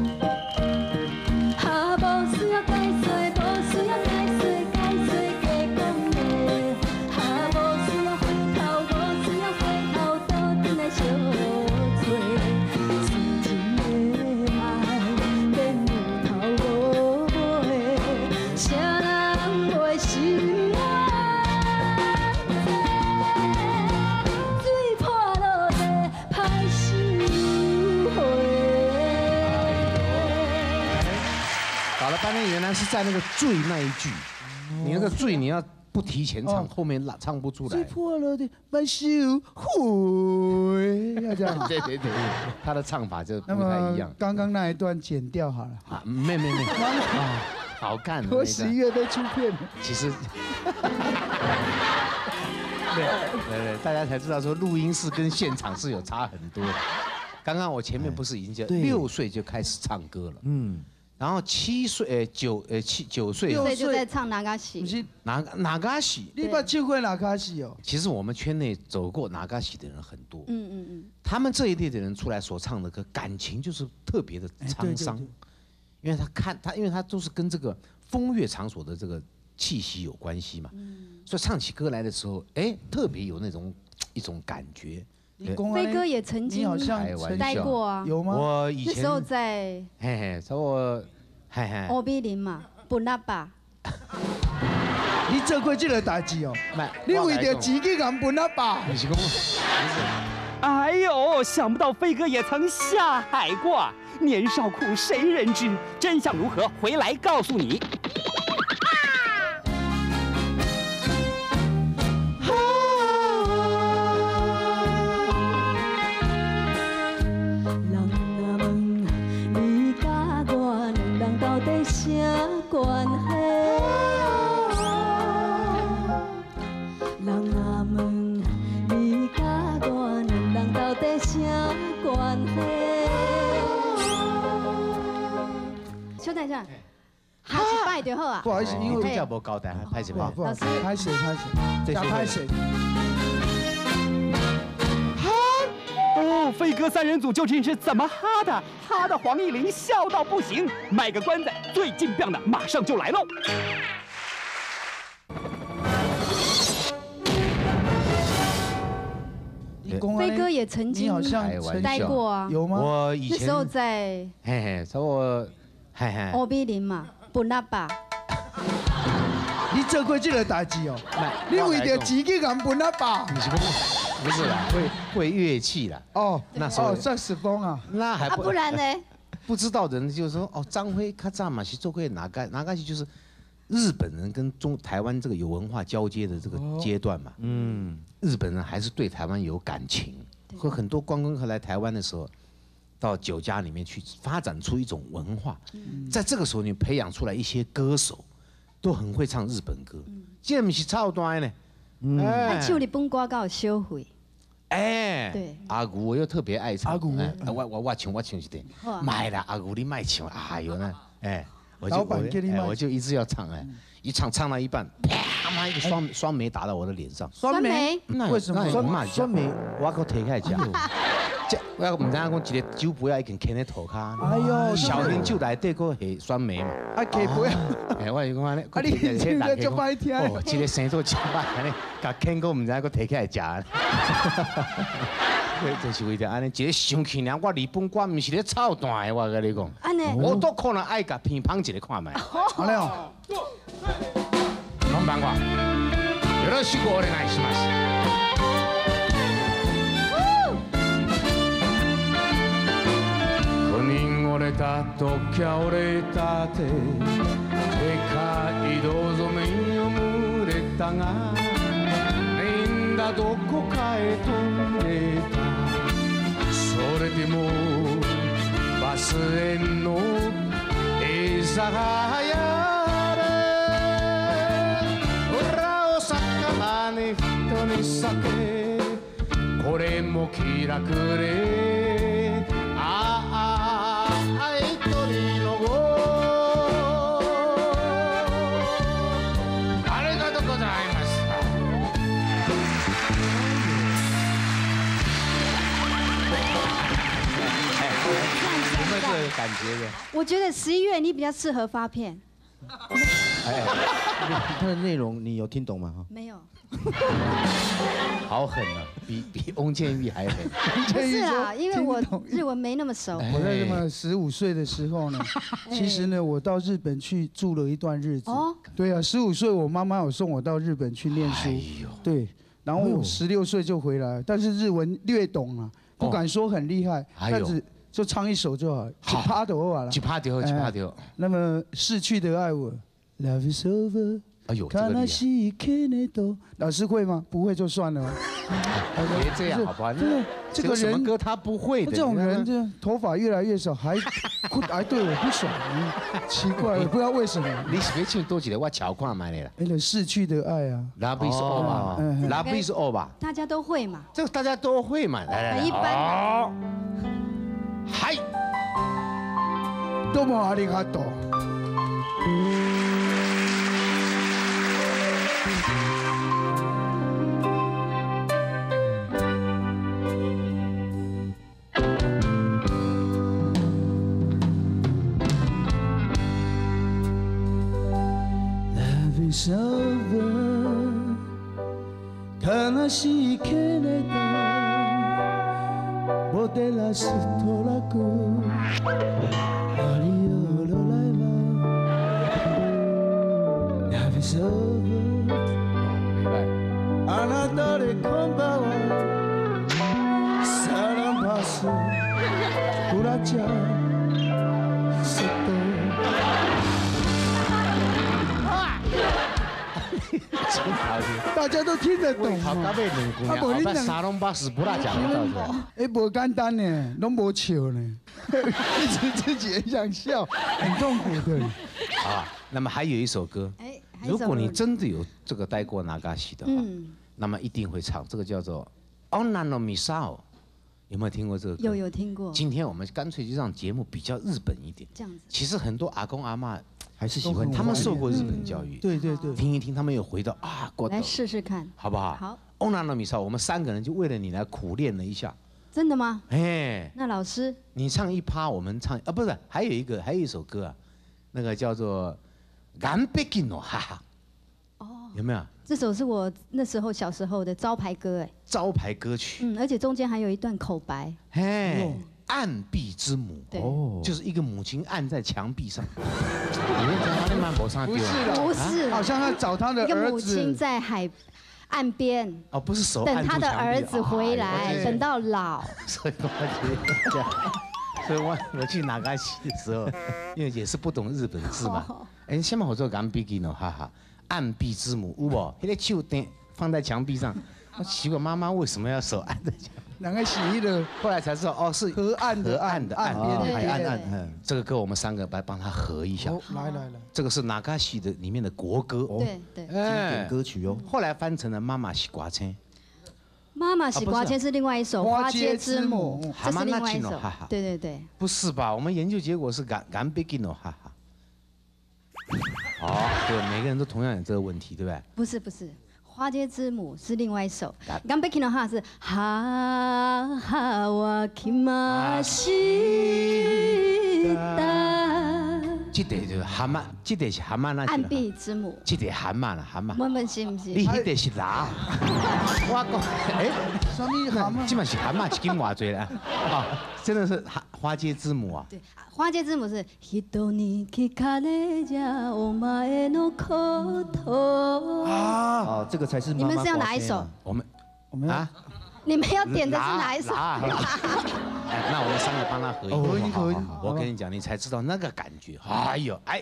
Speaker 3: 啊，无需要解释，无需要解释，解释加讲的。啊，无需要回头，无需要回头，倒转来相做。痴情的爱，变有头无尾，啥人会心安？水破落地，歹收回。搞了半天，原来是在那个“醉”那一句，你那个“醉”你要不提前唱，后面拉唱不出来。
Speaker 1: 水破了的，歹收回，要这样。
Speaker 3: 对对对，他的唱法就不太一样。
Speaker 1: 刚刚那一段剪掉好了。
Speaker 3: 啊，没没没。啊，好看。
Speaker 1: 我十一月被出片了。
Speaker 3: 其实。对对对，大家才知道说录音室跟现场是有差很多的。刚刚我前面不是已经就六岁就开始唱歌了，嗯。然后七岁，呃九，呃七九岁，
Speaker 8: 六岁就在唱哪嘎喜，
Speaker 3: 不是哪哪嘎喜，
Speaker 1: 你把唱过哪嘎喜哦？
Speaker 3: 其实我们圈内走过哪嘎喜的人很多，
Speaker 8: 嗯嗯嗯，
Speaker 3: 他们这一类的人出来所唱的歌，感情就是特别的沧桑，因为他看他，因为他都是跟这个风月场所的这个气息有关系嘛，所以唱起歌来的时候，哎，特别有那种一种感觉。
Speaker 8: 飞哥也曾经待过啊，
Speaker 1: 有吗？
Speaker 3: 我以前
Speaker 8: 那时候在，
Speaker 3: 嘿嘿，在我，嘿嘿，
Speaker 8: 欧比林嘛，本拉巴。
Speaker 1: 你做过这个代志哦？你为着钱去讲本拉巴？
Speaker 3: 你是讲？
Speaker 6: 哎呦，想不到飞哥也曾下海过，年少苦谁人知？真相如何？回来告诉你。
Speaker 10: 啥关系？人若问你甲我两人到底啥关系？
Speaker 8: 稍等一下，哈拜就好啊。
Speaker 13: 不好意思，因为
Speaker 3: 比较无交代，拍谁拍？
Speaker 8: 老师，
Speaker 13: 拍谁拍谁，假拍谁？
Speaker 6: 哦，飞哥三人组究竟是怎么哈的？哈的黄义玲笑到不行。卖个关子，最劲爆的马上就来喽。
Speaker 8: 飞哥也曾经
Speaker 13: 好像
Speaker 8: 待过啊，
Speaker 13: 有吗？
Speaker 3: 我以前
Speaker 8: 那时候在
Speaker 3: 嘿嘿，在我嘿嘿。
Speaker 8: 欧比林嘛，不那吧。
Speaker 13: 你做过这个代志哦？你为着钱去讲分啊吧？
Speaker 3: 不是不是啦，会会乐器啦。
Speaker 13: 哦，
Speaker 3: 那时候
Speaker 13: 萨克斯风啊。
Speaker 3: 那还
Speaker 8: 不然呢？
Speaker 3: 不知道的人就说哦，张辉他这样嘛是做过哪个哪个戏就是日本人跟中台湾这个有文化交接的这个阶段嘛。嗯，日本人还是对台湾有感情，和很多观光客来台湾的时候，到酒家里面去发展出一种文化。在这个时候，你培养出来一些歌手。都很会唱日本歌，这不是超端呢。
Speaker 8: 哎，唱日本歌够消费。
Speaker 3: 哎，
Speaker 8: 对，
Speaker 3: 阿古我又特别爱唱。
Speaker 13: 阿古，
Speaker 3: 我我我唱我唱一点。买了阿古你卖唱，哎呦呢，哎，我就我就一直要唱哎，一唱唱到一半，啪妈一个双双眉打到我的脸上。
Speaker 8: 双眉？
Speaker 3: 为什么？双双眉，我给我推开讲。这我要唔知影讲一个酒杯啊，已经牵在涂骹。哎呦，小瓶酒内底个系酸梅嘛。啊，
Speaker 13: 摕杯。
Speaker 3: 哎，我是讲安尼。
Speaker 13: 啊，你听着就歹听。
Speaker 3: 哦，一个生做真歹安尼，甲牵个唔知影个摕起来食。就是为着安尼，一个生气尔，我日本歌唔是咧操蛋的，我跟你讲。
Speaker 8: 安尼。
Speaker 3: 我都可能爱甲偏旁一个看卖。
Speaker 13: 安尼哦。
Speaker 3: 侬帮我。よろしくお願いします。折れた時は折れたてでかい道染めに埋もれたがみんなどこかへ飛んでたそれでも忘れんのえさがやれ裏を魚に人に酒これも気楽でああ感觉的，
Speaker 8: 我觉得十一月你比较适合发片。
Speaker 2: 哎，它的内容你有听懂吗？
Speaker 8: 没有。
Speaker 3: 好狠啊，比比翁建玉还狠。
Speaker 8: 不是啊，因为我日文没那么熟。
Speaker 13: 我在这么十五岁的时候呢，其实呢，我到日本去住了一段日子。哦。对啊，十五岁我妈妈有送我到日本去念书。对，然后我十六岁就回来，但是日文略懂了，不敢说很厉害，但是。就唱一首就好，几趴就好了。
Speaker 3: 几趴就好，几趴就好。
Speaker 13: 那么逝去的爱我 ，Love is over。
Speaker 3: 哎呦，这个厉害。
Speaker 13: 老师会吗？不会就算了。
Speaker 3: 别这样，好不好？这个什么歌他不会的。
Speaker 13: 这种人，这头发越来越少，还还对我不爽，奇怪，不知道为什么。
Speaker 3: 你是别唱多几个，我瞧看买了。
Speaker 13: 为了逝去的爱啊
Speaker 3: ，Love is over，Love is over。
Speaker 8: 大家都会嘛？
Speaker 3: 这个大家都会嘛？来来来，
Speaker 8: 一般。
Speaker 3: 嗨，
Speaker 13: どうもありがとう。Love is over， 悲しいけれど。モデラストラクアリオロライマラビソーあなたでこんばんはサランパスフラチャセット大家都听得懂吗？
Speaker 3: 啊，不，你沙龙巴斯不拉讲得到的。
Speaker 13: 哎，不简单呢，拢无笑呢，一直自己很想笑，很痛苦的。
Speaker 3: 啊，那么还有一首歌，如果你真的有这个待过那嘎西的话，那么一定会唱，这个叫做《Onna no Misao》，有没有听过这个歌？
Speaker 8: 有，有听过。
Speaker 3: 今天我们干脆就让节目比较日本一点。
Speaker 8: 这样子。
Speaker 3: 其实很多阿公阿嬷
Speaker 2: 还是喜欢
Speaker 3: 他们受过日本教育。
Speaker 13: 对对对，
Speaker 3: 听一听，他们又回到啊，过
Speaker 8: 来试试看，
Speaker 3: 好不好？
Speaker 8: 好。
Speaker 3: 欧娜娜米少，我们三个人就为了你来苦练了一下。
Speaker 8: 真的吗？
Speaker 3: 哎，
Speaker 8: 那老师，
Speaker 3: 你唱一趴，我们唱啊，不是，还有一个，还有一首歌啊，那个叫做《完璧の母》。哦，有没有？
Speaker 8: 这首是我那时候小时候的招牌歌，哎。
Speaker 3: 招牌歌曲。
Speaker 8: 嗯，而且中间还有一段口白。
Speaker 3: 哎，按壁之母。哦，就是一个母亲按在墙壁上。
Speaker 13: 不是的，
Speaker 8: 不是，
Speaker 13: 好像他找他的儿子。
Speaker 8: 一个母亲在海。岸边
Speaker 3: 哦，不是手
Speaker 8: 等他的儿子回来，等到老。
Speaker 3: 所以我去，所以我我去哪个戏的时候，因为也是不懂日本字嘛。哎，先把我做完璧の哈哈，按壁之母，有无？那个手点放在墙壁上，我奇怪妈妈为什么要手按在墙？
Speaker 13: 两个洗衣的，
Speaker 3: 后来才知道哦，是
Speaker 13: 河岸
Speaker 3: 河岸的岸边，
Speaker 2: 海岸岸。
Speaker 3: 这个歌我们三个来帮他合一下。
Speaker 13: 来来来，
Speaker 3: 这个是哪个戏的里面的国歌？
Speaker 8: 对对，
Speaker 2: 经典歌曲哦。
Speaker 3: 后来翻成了《妈妈洗瓜青》。
Speaker 8: 妈妈洗瓜青是另外一首《花街之母》，这是另外一首。对对对。
Speaker 3: 不是吧？我们研究结果是完完璧の哈哈。哦，对，每个人都同样有这个问题，对不对？
Speaker 8: 不是不是。花街之母是另外一首，完璧の母是母は来ました。
Speaker 3: 这个就是蛤蟆，这个是蛤蟆那。
Speaker 8: 按壁之母。
Speaker 3: 这个蛤蟆啦，蛤蟆。
Speaker 8: 问问是不是？
Speaker 3: 你那个是狼。我讲，哎，
Speaker 13: 什么蛤蟆？
Speaker 3: 基本是蛤蟆一斤偌多啦。哦，真的是花花街之母啊。
Speaker 8: 对，花街之母是。
Speaker 2: 啊，哦，这个才是。
Speaker 8: 你们是要哪一首？
Speaker 3: 我们，
Speaker 13: 我们啊，
Speaker 8: 你们要点的是哪一首？
Speaker 3: 哎，那我们三个帮他合一。
Speaker 13: 可以可以。
Speaker 3: 我跟你讲，你才知道那个感觉。哎呦，哎。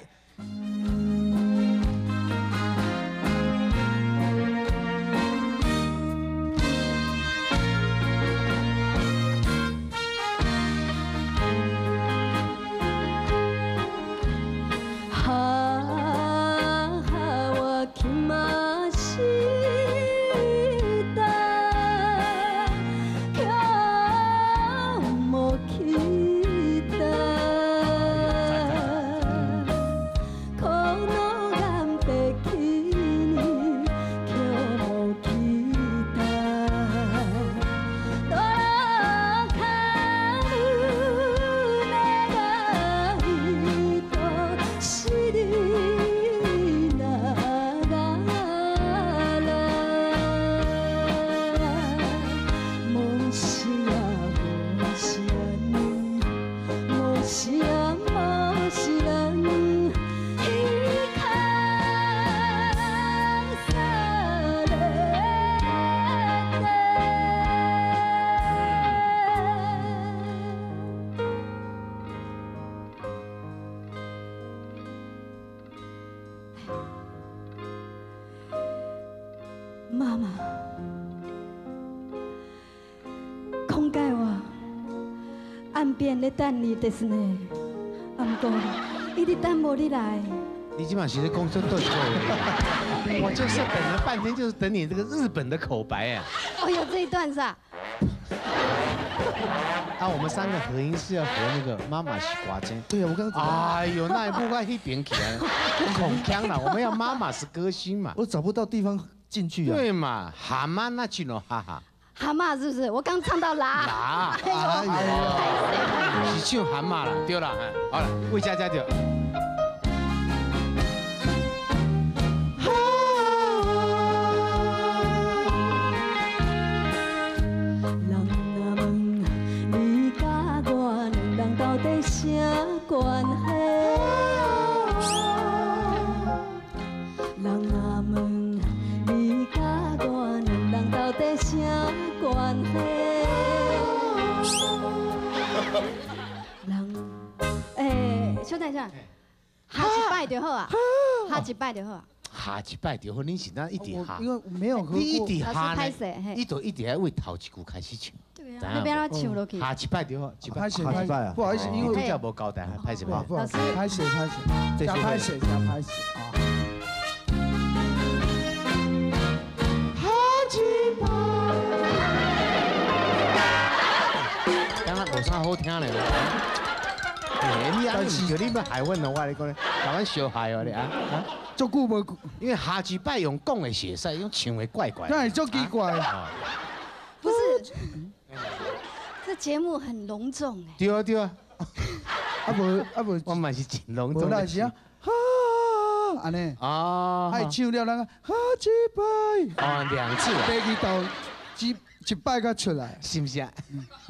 Speaker 8: 妈妈，空盖我岸边咧等你的是呢，啊不过一直等无你来。
Speaker 3: 你基本上其实公孙对错了，我就是等了半天，就是等你这个日本的口白哎。
Speaker 8: 哦，有这一段是啊。
Speaker 3: 啊，我们三个合音是要合那个妈妈是瓜针。
Speaker 2: 对啊，我刚刚。
Speaker 3: 哎呦，那也不该一边起来，恐腔了。我们要妈妈是歌星嘛。
Speaker 2: 我找不到地方进去啊。
Speaker 3: 对嘛，蛤蟆那去了，哈哈。
Speaker 8: 蛤蟆是不是？我刚唱到啦。
Speaker 3: 啦，哎呦，是唱蛤蟆了，对了，好了，魏佳佳对。
Speaker 7: 啥关系？人若问你甲我两人到底啥关系？
Speaker 8: 人，诶，小等一下，下一摆就好啊，下一摆就好啊。
Speaker 3: 下一摆就好，你是那一直哈？
Speaker 13: 因为没有合过。
Speaker 3: 你一直哈呢？
Speaker 8: 呢？
Speaker 3: 你就一直喺为头一句开始唱。
Speaker 8: 那边要唱落去。
Speaker 3: 下一摆就好，一
Speaker 13: 拍
Speaker 2: 下一摆啊。
Speaker 13: 不好意思，因为
Speaker 3: 比较无交代，拍谁拍？
Speaker 13: 不好意思，拍谁拍谁，加拍谁加拍谁啊。
Speaker 7: 下一摆。
Speaker 3: 刚刚无啥好听嘞。 你啊，你你们害阮哦，我来讲咧，台湾小孩哦，你啊啊，
Speaker 13: 足久无，
Speaker 3: 因为下一摆用讲的写晒，用唱的怪怪。
Speaker 13: 那也足奇怪。
Speaker 8: 不是，这节目很隆重哎。
Speaker 3: 对啊对啊。
Speaker 13: 啊无啊无，
Speaker 3: 我嘛是真隆重。
Speaker 13: 无那是啊，哈，安尼。
Speaker 3: 啊。
Speaker 13: 爱唱了那个哈几摆。
Speaker 3: 哦，两次。
Speaker 13: 第二道一一摆才出来，
Speaker 3: 是不是啊？一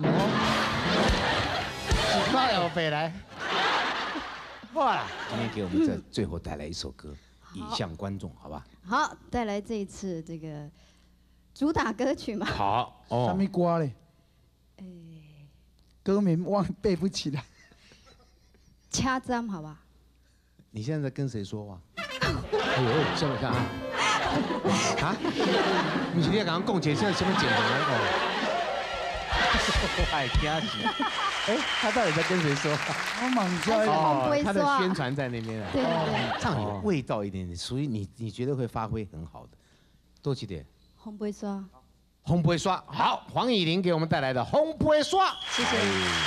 Speaker 3: 摆又回来。好啦，今天给我们这最后带来一首歌，以向观众，好吧？
Speaker 8: 好，带来这一次这个主打歌曲嘛。
Speaker 3: 好。哦。
Speaker 13: 什么歌嘞？哎，歌名忘背不起来。
Speaker 8: 掐针，好吧？
Speaker 3: 你现在在跟谁说话？哎呦，想想看啊！啊？你今天刚刚共姐现在什么剪的哦？太惊喜！哎，他到底在跟谁说？
Speaker 13: 我忙着
Speaker 3: 哦，他的宣传在那边啊。
Speaker 8: 对对。
Speaker 3: 这样有味道一点点，属于你，你觉得会发挥很好的。多几点？
Speaker 8: 红杯刷。
Speaker 3: 红杯刷，好，黄以玲给我们带来的红杯刷，
Speaker 8: 谢谢。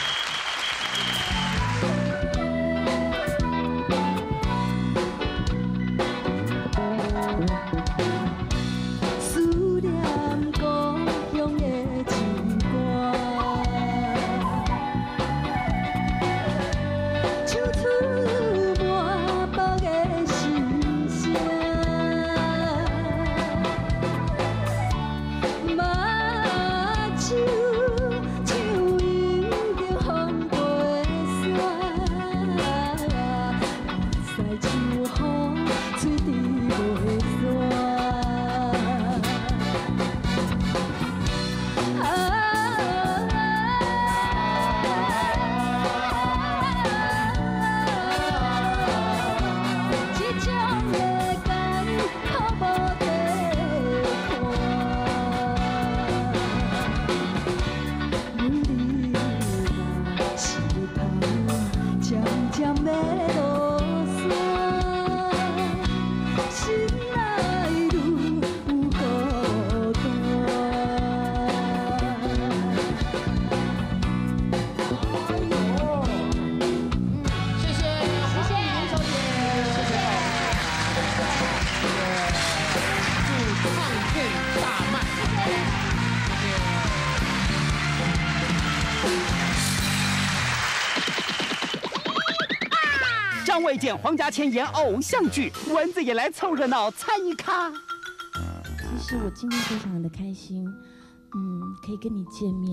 Speaker 6: 张卫健、黄家千演偶像剧，蚊子也来凑热闹参一咖。
Speaker 5: 其实我今天非常的开心，嗯，可以跟你见面。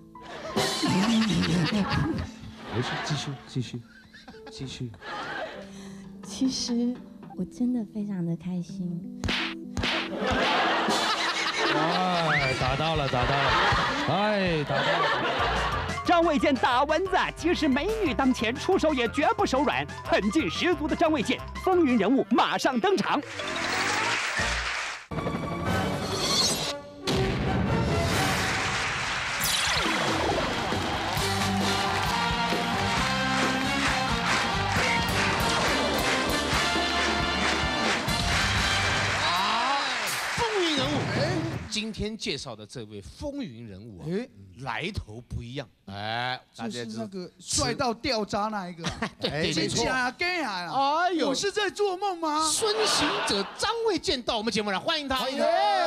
Speaker 9: 没事，继续，继续，继续。
Speaker 5: 其实我真的非常的开心。
Speaker 9: 哎，打到了，打到了，哎，打到了。
Speaker 6: 张卫健打蚊子，其实美女当前，出手也绝不手软，狠劲十足的张卫健，风云人物马上登场。
Speaker 3: 今天介绍的这位风云人物啊，来头不一样，哎，
Speaker 13: 就是那个帅到掉渣那一个，
Speaker 3: 对，没错。
Speaker 13: 哎呦，我是在做梦吗？
Speaker 3: 孙行者张卫健到我们节目来，欢迎他！哎呀，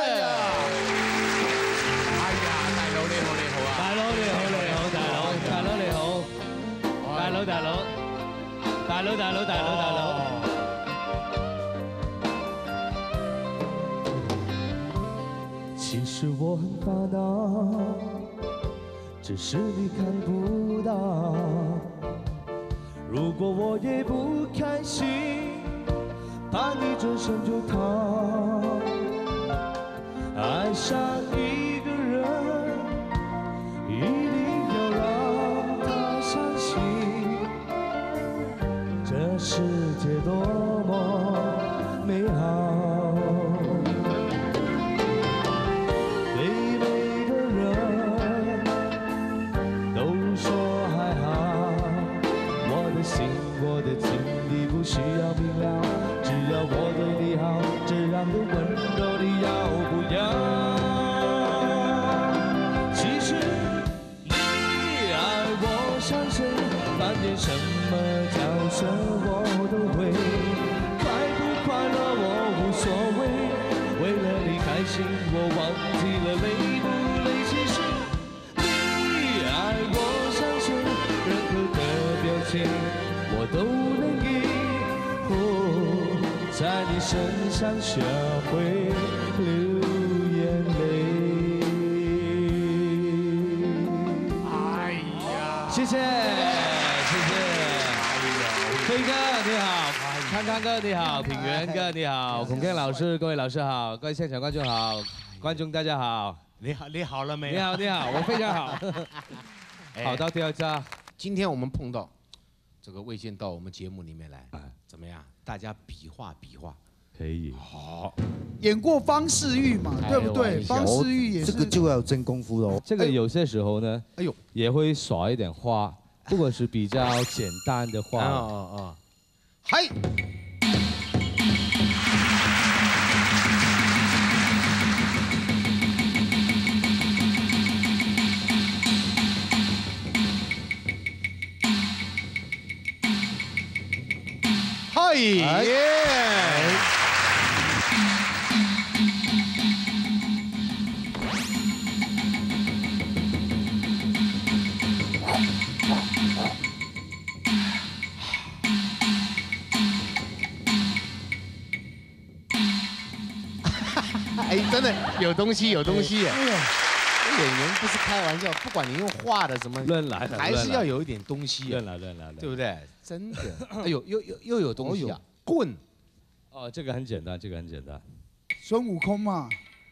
Speaker 3: 哎呀，大佬你好，你好啊！
Speaker 9: 大佬你好，你好，大佬，大佬你好，大佬大佬，大佬大佬大佬大佬。其实我很发达，只是你看不到。如果我也不开心，怕你转身就逃。爱上一个人，一定要让他相信，这世界多么美好。我的情理不需要明了，只要我对你好，这样的温柔你要不要？其实你爱我像谁，犯点什么生我都会，快不快乐我无所谓，为了你开心我忘记了累不累，其实你爱我相信，任何的表情我都能给，哦，在你身上学会流眼泪。哎呀，谢谢。飞哥你好，康康哥你好，品源哥你好，孔健老师，各位老师好，各位现场观众好，观众大家好，
Speaker 3: 你好，你好了没有？
Speaker 9: 你好，你好，我非常好。好到第二家，
Speaker 3: 今天我们碰到这个魏健到我们节目里面来，怎么样？大家比划比划。
Speaker 9: 可以。
Speaker 3: 好。
Speaker 13: 演过方世玉嘛，对不对？方世玉也是。
Speaker 2: 这个就要有真功夫喽。
Speaker 9: 这个有些时候呢，哎呦，也会耍一点花。不过是比较简单的话。
Speaker 3: 哦哦哦，嗨！嗨耶！哎，真的有东西，有东西耶！演员不是开玩笑，不管你用画的什么，
Speaker 9: 乱来的，
Speaker 3: 还是要有一点东西，
Speaker 9: 乱来乱来的，
Speaker 3: 对不对？真的，哎呦，又又又有东西啊！棍，
Speaker 9: 哦，这个很简单，这个很简单，
Speaker 13: 孙悟空嘛。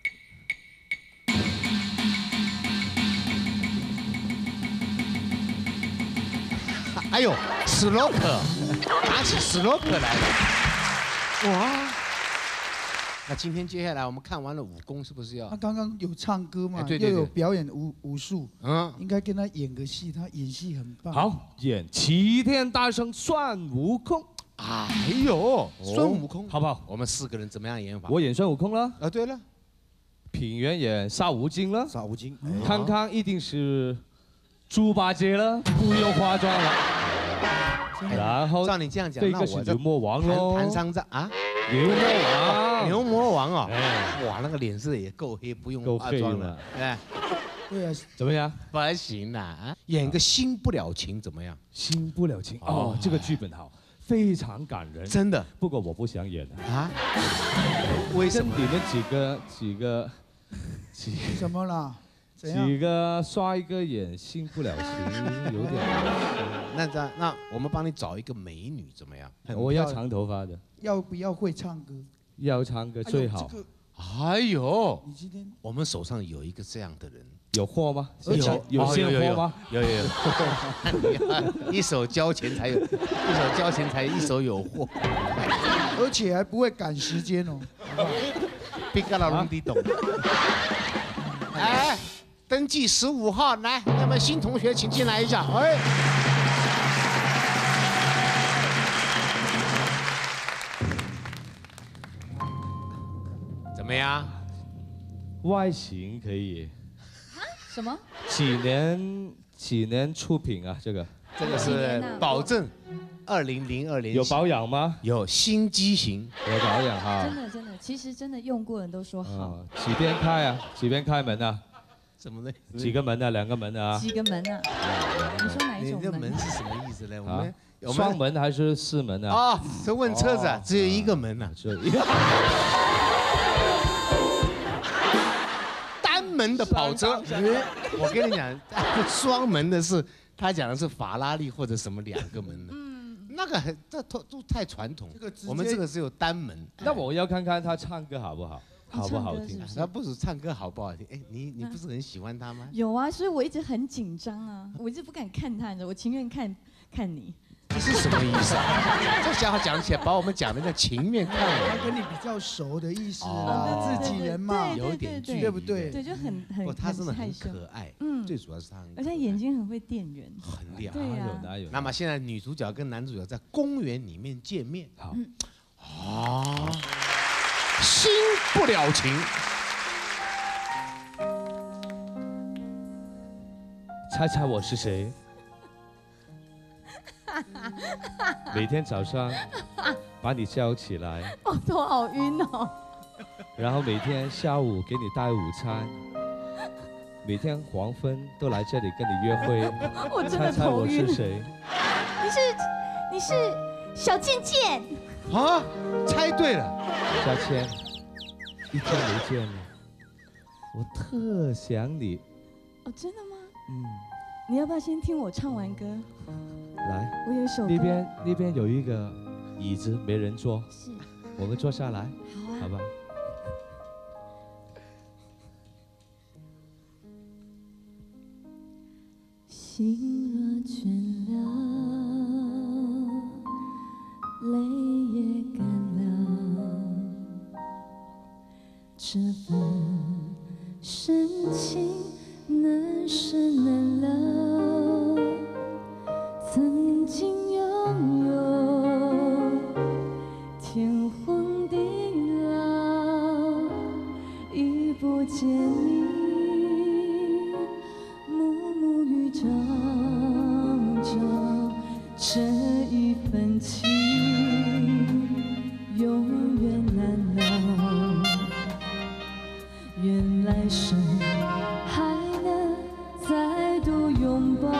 Speaker 3: 哎呦，史洛克，拿起史洛克来了，哇！那今天接下来我们看完了武功，是不是要？
Speaker 13: 他刚刚有唱歌嘛，
Speaker 3: 对对对，
Speaker 13: 又有表演武武术，
Speaker 3: 嗯，
Speaker 13: 应该跟他演个戏，他演戏很棒。
Speaker 9: 好，演齐天大圣孙悟空。
Speaker 3: 哎呦，孙悟空，
Speaker 9: 好不好？
Speaker 3: 我们四个人怎么样演法？
Speaker 9: 我演孙悟空了。
Speaker 3: 啊，对了，
Speaker 9: 品源演沙悟净了。
Speaker 2: 沙悟净。
Speaker 9: 康康一定是猪八戒了，不用化妆了。然后，
Speaker 3: 照你这样讲，
Speaker 9: 这个是牛魔王喽。
Speaker 3: 谭商战啊。
Speaker 9: 牛魔王，
Speaker 3: 牛魔王哦，哇，那个脸色也够黑，不用化妆了，哎，
Speaker 13: 对啊，
Speaker 9: 怎么样？
Speaker 3: 不行啦，啊，演个新不了情怎么样？
Speaker 9: 新不了情哦，这个剧本好，非常感人，
Speaker 3: 真的。
Speaker 9: 不过我不想演
Speaker 3: 啊，为什么？
Speaker 9: 你们几个几个
Speaker 13: 几什么啦？
Speaker 9: 几个帅哥演新不了情，有点。
Speaker 3: 那这那我们帮你找一个美女怎么样？
Speaker 9: 我要长头发的。
Speaker 13: 要不要会唱歌？
Speaker 9: 要唱歌最好。
Speaker 3: 哎呦，
Speaker 13: 你今天
Speaker 3: 我们手上有一个这样的人，
Speaker 9: 有货吗？
Speaker 3: 有
Speaker 9: 有现货吗？
Speaker 3: 有有有，一手交钱才有，一手交钱才一手有货，
Speaker 13: 而且还不会赶时间哦。
Speaker 3: 别跟老龙弟懂。哎，登记十五号，来，那么新同学请进来一下，哎。怎么样？
Speaker 9: 外形可以。
Speaker 5: 什么？
Speaker 9: 几年几年出品啊？这个
Speaker 3: 这个是保证，二零零二年
Speaker 9: 有保养吗？
Speaker 3: 有新机型，
Speaker 9: 有保养哈。
Speaker 5: 真的真的，其实真的用过的人都说好。
Speaker 9: 几边开啊？几边开门啊？
Speaker 3: 什么呢？
Speaker 9: 几个门啊？两个门啊？
Speaker 5: 几个门啊？你说哪一种门？
Speaker 3: 这门是什么意思呢？我们有
Speaker 9: 双门还是四门啊？
Speaker 3: 啊，这问车子只有一个门呐，
Speaker 9: 只有一个。
Speaker 3: 单门的跑车，我跟你讲，双门的是他讲的是法拉利或者什么两个门的，嗯，那个很这都都太传统，我们这个只有单门。
Speaker 9: 那我要看看他唱歌好不好，好不好听？
Speaker 3: 他不止唱歌好不好听，哎，你你不是很喜欢他吗？
Speaker 5: 有啊，所以我一直很紧张啊，我一直不敢看他，我情愿看看你。
Speaker 3: 这是什么意思啊？这家伙讲起来，把我们讲的叫情面看我。
Speaker 13: 他跟你比较熟的意思啦，自己人嘛，
Speaker 3: 有点距离，
Speaker 13: 对不对？
Speaker 5: 对，就很很
Speaker 3: 不，他真的很可爱，嗯，最主要是他，
Speaker 5: 而且眼睛很会电人，
Speaker 3: 很厉害，
Speaker 5: 对呀。
Speaker 9: 哪有？
Speaker 3: 那么现在女主角跟男主角在公园里面见面，
Speaker 9: 好，
Speaker 3: 啊，新不了情。
Speaker 9: 猜猜我是谁？ 每天早上把你叫起来，
Speaker 14: 哦，头好晕哦。
Speaker 9: 然后每天下午给你带午餐，每天黄昏都来这里跟你约会。
Speaker 14: 我真的
Speaker 9: 猜猜我
Speaker 14: 头晕
Speaker 9: 是谁？
Speaker 14: 你是你是小健健。
Speaker 3: 啊，猜对了。
Speaker 9: 小千，一天没见了，我特想你。
Speaker 5: 哦，真的吗？
Speaker 9: 嗯，
Speaker 5: 你要不要先听我唱完歌？
Speaker 9: 来，
Speaker 5: 我有一首歌
Speaker 9: 那边那边有一个椅子没人坐，
Speaker 5: 是，
Speaker 9: 我们坐下来，
Speaker 5: 好啊，
Speaker 9: 好吧？
Speaker 4: 心若倦了，泪也干了，这份深情难舍难了。曾经拥有天荒地老，已不见你。朝朝这一份情，永远难了。愿来生还能再度拥抱。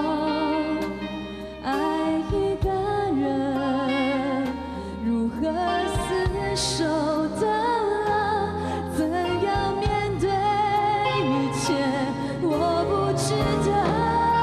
Speaker 4: 爱一个人，如何厮守到老？怎样面对一切？我不知道。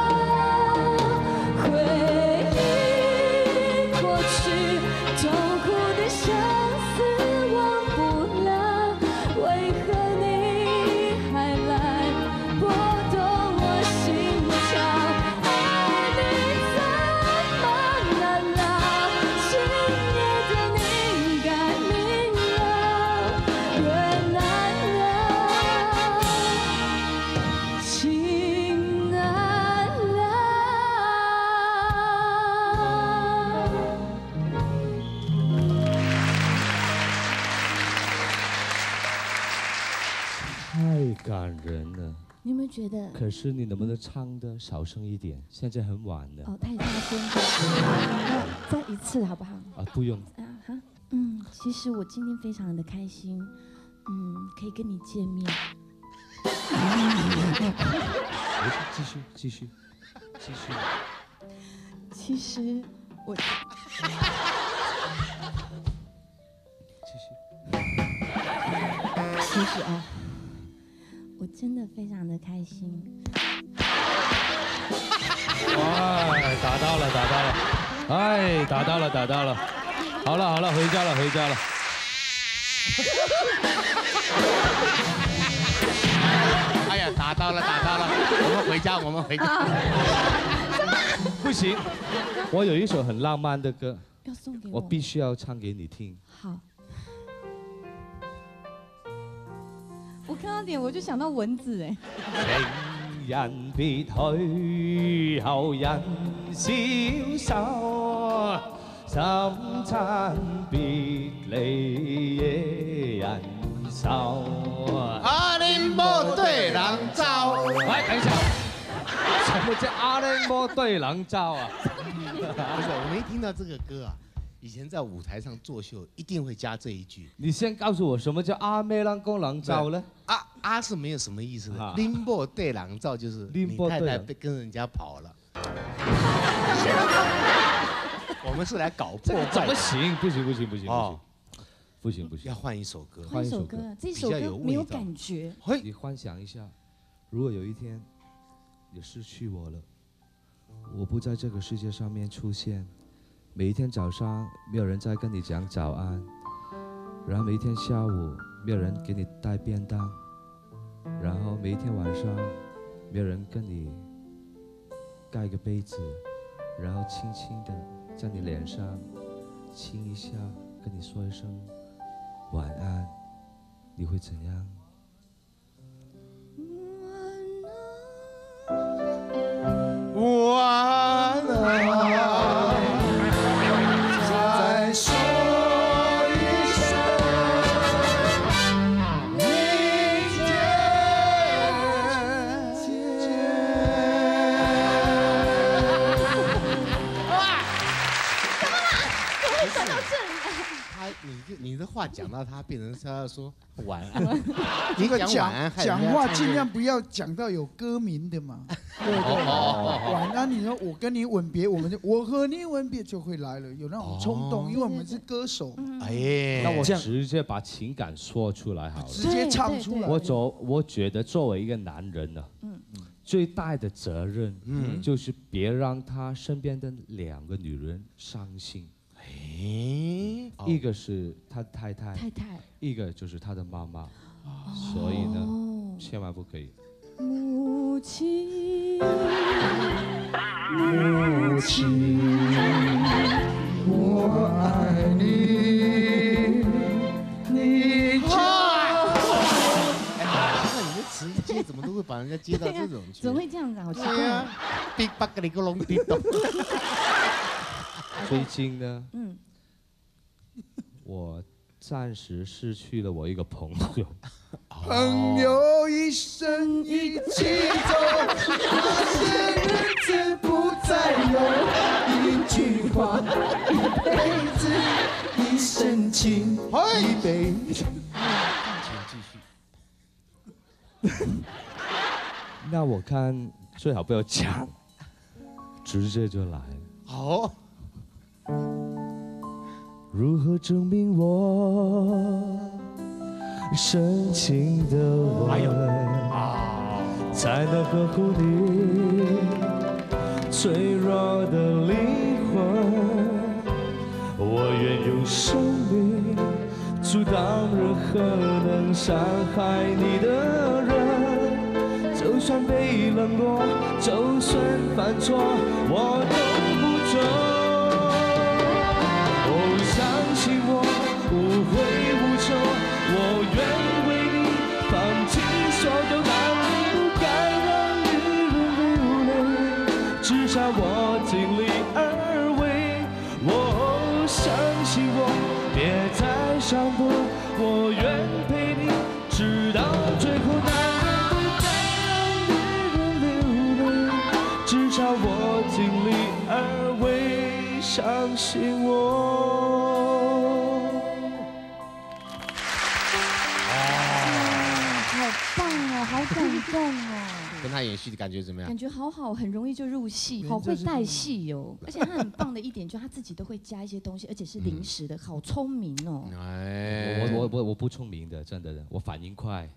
Speaker 9: 感人了，
Speaker 5: 你有没有觉得？
Speaker 9: 可是你能不能唱的少声一点？现在很晚了。
Speaker 5: 哦，太大声了。再一次好不好？
Speaker 9: 啊，不用。
Speaker 5: 啊哈，嗯，其实我今天非常的开心，嗯，可以跟你见面。
Speaker 9: 继续，继续，继续。
Speaker 5: 其实我。
Speaker 9: 继续。
Speaker 5: 其实啊。我真的非常的开心。
Speaker 9: 哎，打到了，打到了，哎，打到了，打到了。好了，好了，回家了，回家了。
Speaker 3: 哎呀，打到了，打到了，我们回家，我们回家。
Speaker 9: 不行，我有一首很浪漫的歌，
Speaker 5: 要送给我，
Speaker 9: 我必须要唱给你聽。
Speaker 5: 好。我看到點我就想到蚊子哎。
Speaker 9: 情人別去後人消瘦，心親別離夜人愁。
Speaker 3: 阿玲莫對人走。
Speaker 9: 哎，等一下，什麼叫阿玲莫對人走啊？
Speaker 3: 不是，我沒聽到這個歌啊。以前在舞台上作秀，一定會加這一句。
Speaker 9: 你先告訴我，什麼叫阿妹郎公郎照呢？
Speaker 3: 阿阿是沒有什麼意思的，拎波對郎照就是你太太被跟人家跑了。我們是來搞破壞。
Speaker 9: 怎麼行？不行不行不行哦，不行不行，
Speaker 3: 要換一首歌。
Speaker 5: 換一首歌，這首歌沒有感覺。
Speaker 9: 你幻想一下，如果有一天你失去我了，我不在這個世界上面出現。每一天早上沒有人再跟你講早安，然後每一天下午沒有人給你帶便當，然後每一天晚上沒有人跟你蓋個被子，然後輕輕地在你臉上親一下，跟你說一聲晚安，你會怎樣？
Speaker 3: 晚安。說一聲明天見。 你的话讲到他变成他要说晚安，
Speaker 13: 你
Speaker 3: 讲晚安
Speaker 13: 讲话尽量不要讲到有歌名的嘛。对对，晚安，你说我跟你吻别，我们就我和你吻别就会来了，有那种冲动，因为我们是歌手。
Speaker 16: 哎，那我直接把情感说出来好了，
Speaker 13: 直接唱出来。
Speaker 16: 我作我觉得作为一个男人呢，嗯，最大的责任，嗯，就是别让他身边的两个女人伤心。哎，一个是他太太，
Speaker 5: 太太，
Speaker 16: 一个就是他的妈妈，所以呢，千万不可以。
Speaker 5: 母亲，
Speaker 1: 母亲，我爱你，你就。
Speaker 3: 哎，现在你的词一接，怎么都会把人家接到这种去？
Speaker 5: 怎么会这样子？好奇怪啊！
Speaker 3: 逼巴个你个龙逼咚。
Speaker 16: 最近呢，嗯，我暂时失去了我一个朋友。
Speaker 1: 朋友一生一起走，那些日子不再有。一句话，一辈子，一生情，一辈子。
Speaker 3: 请继续。
Speaker 16: 那我看最好不要讲，直接就来。
Speaker 3: 好。
Speaker 9: 如何证明我深情的吻，才能呵护你脆弱的灵魂？我愿用生命阻挡任何能伤害你的人，就算被冷落，就算犯错，我都不走。相信我，无悔无求，我愿为你放弃所有，但不该让女人流泪，至少我尽力而为。我相信我，别再伤痛，我愿陪你直到最后，但不该让女人流泪，至少我尽力而为。相信我。
Speaker 5: 好感动哦！
Speaker 3: 跟他演戏的感觉怎么样？
Speaker 5: 感觉好好，很容易就入戏，好会带戏哦。而且他很棒的一点，就是他自己都会加一些东西，而且是临时的，好聪明哦。
Speaker 16: 哎，我我我我不聪明的，真的，我反应快。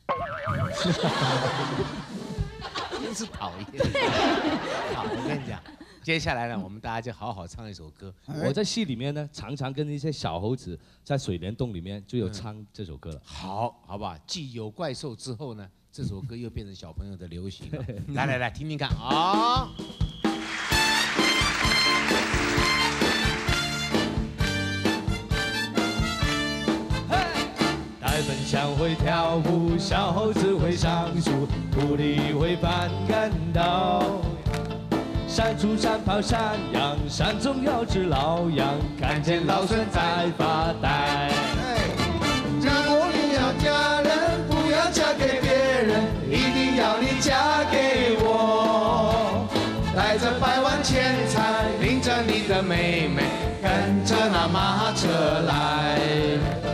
Speaker 3: 真是讨厌。好，我跟你讲，接下来呢，我们大家就好好唱一首歌。
Speaker 16: 我在戏里面呢，常常跟一些小猴子在水帘洞里面就有唱这首歌了。
Speaker 3: 好，好吧，继有怪兽之后呢，这首歌又变成小朋友的流行了。来来来，听听看啊！
Speaker 9: 呆笨象会跳舞，小猴子会上树，狐狸会翻跟斗。山猪山跑山羊，山中有只老羊，看见老孙在发呆。
Speaker 1: 如果你要嫁人，不要嫁给别人，一定要你嫁给我。带着百万钱财，领着你的妹妹，跟着那马车来。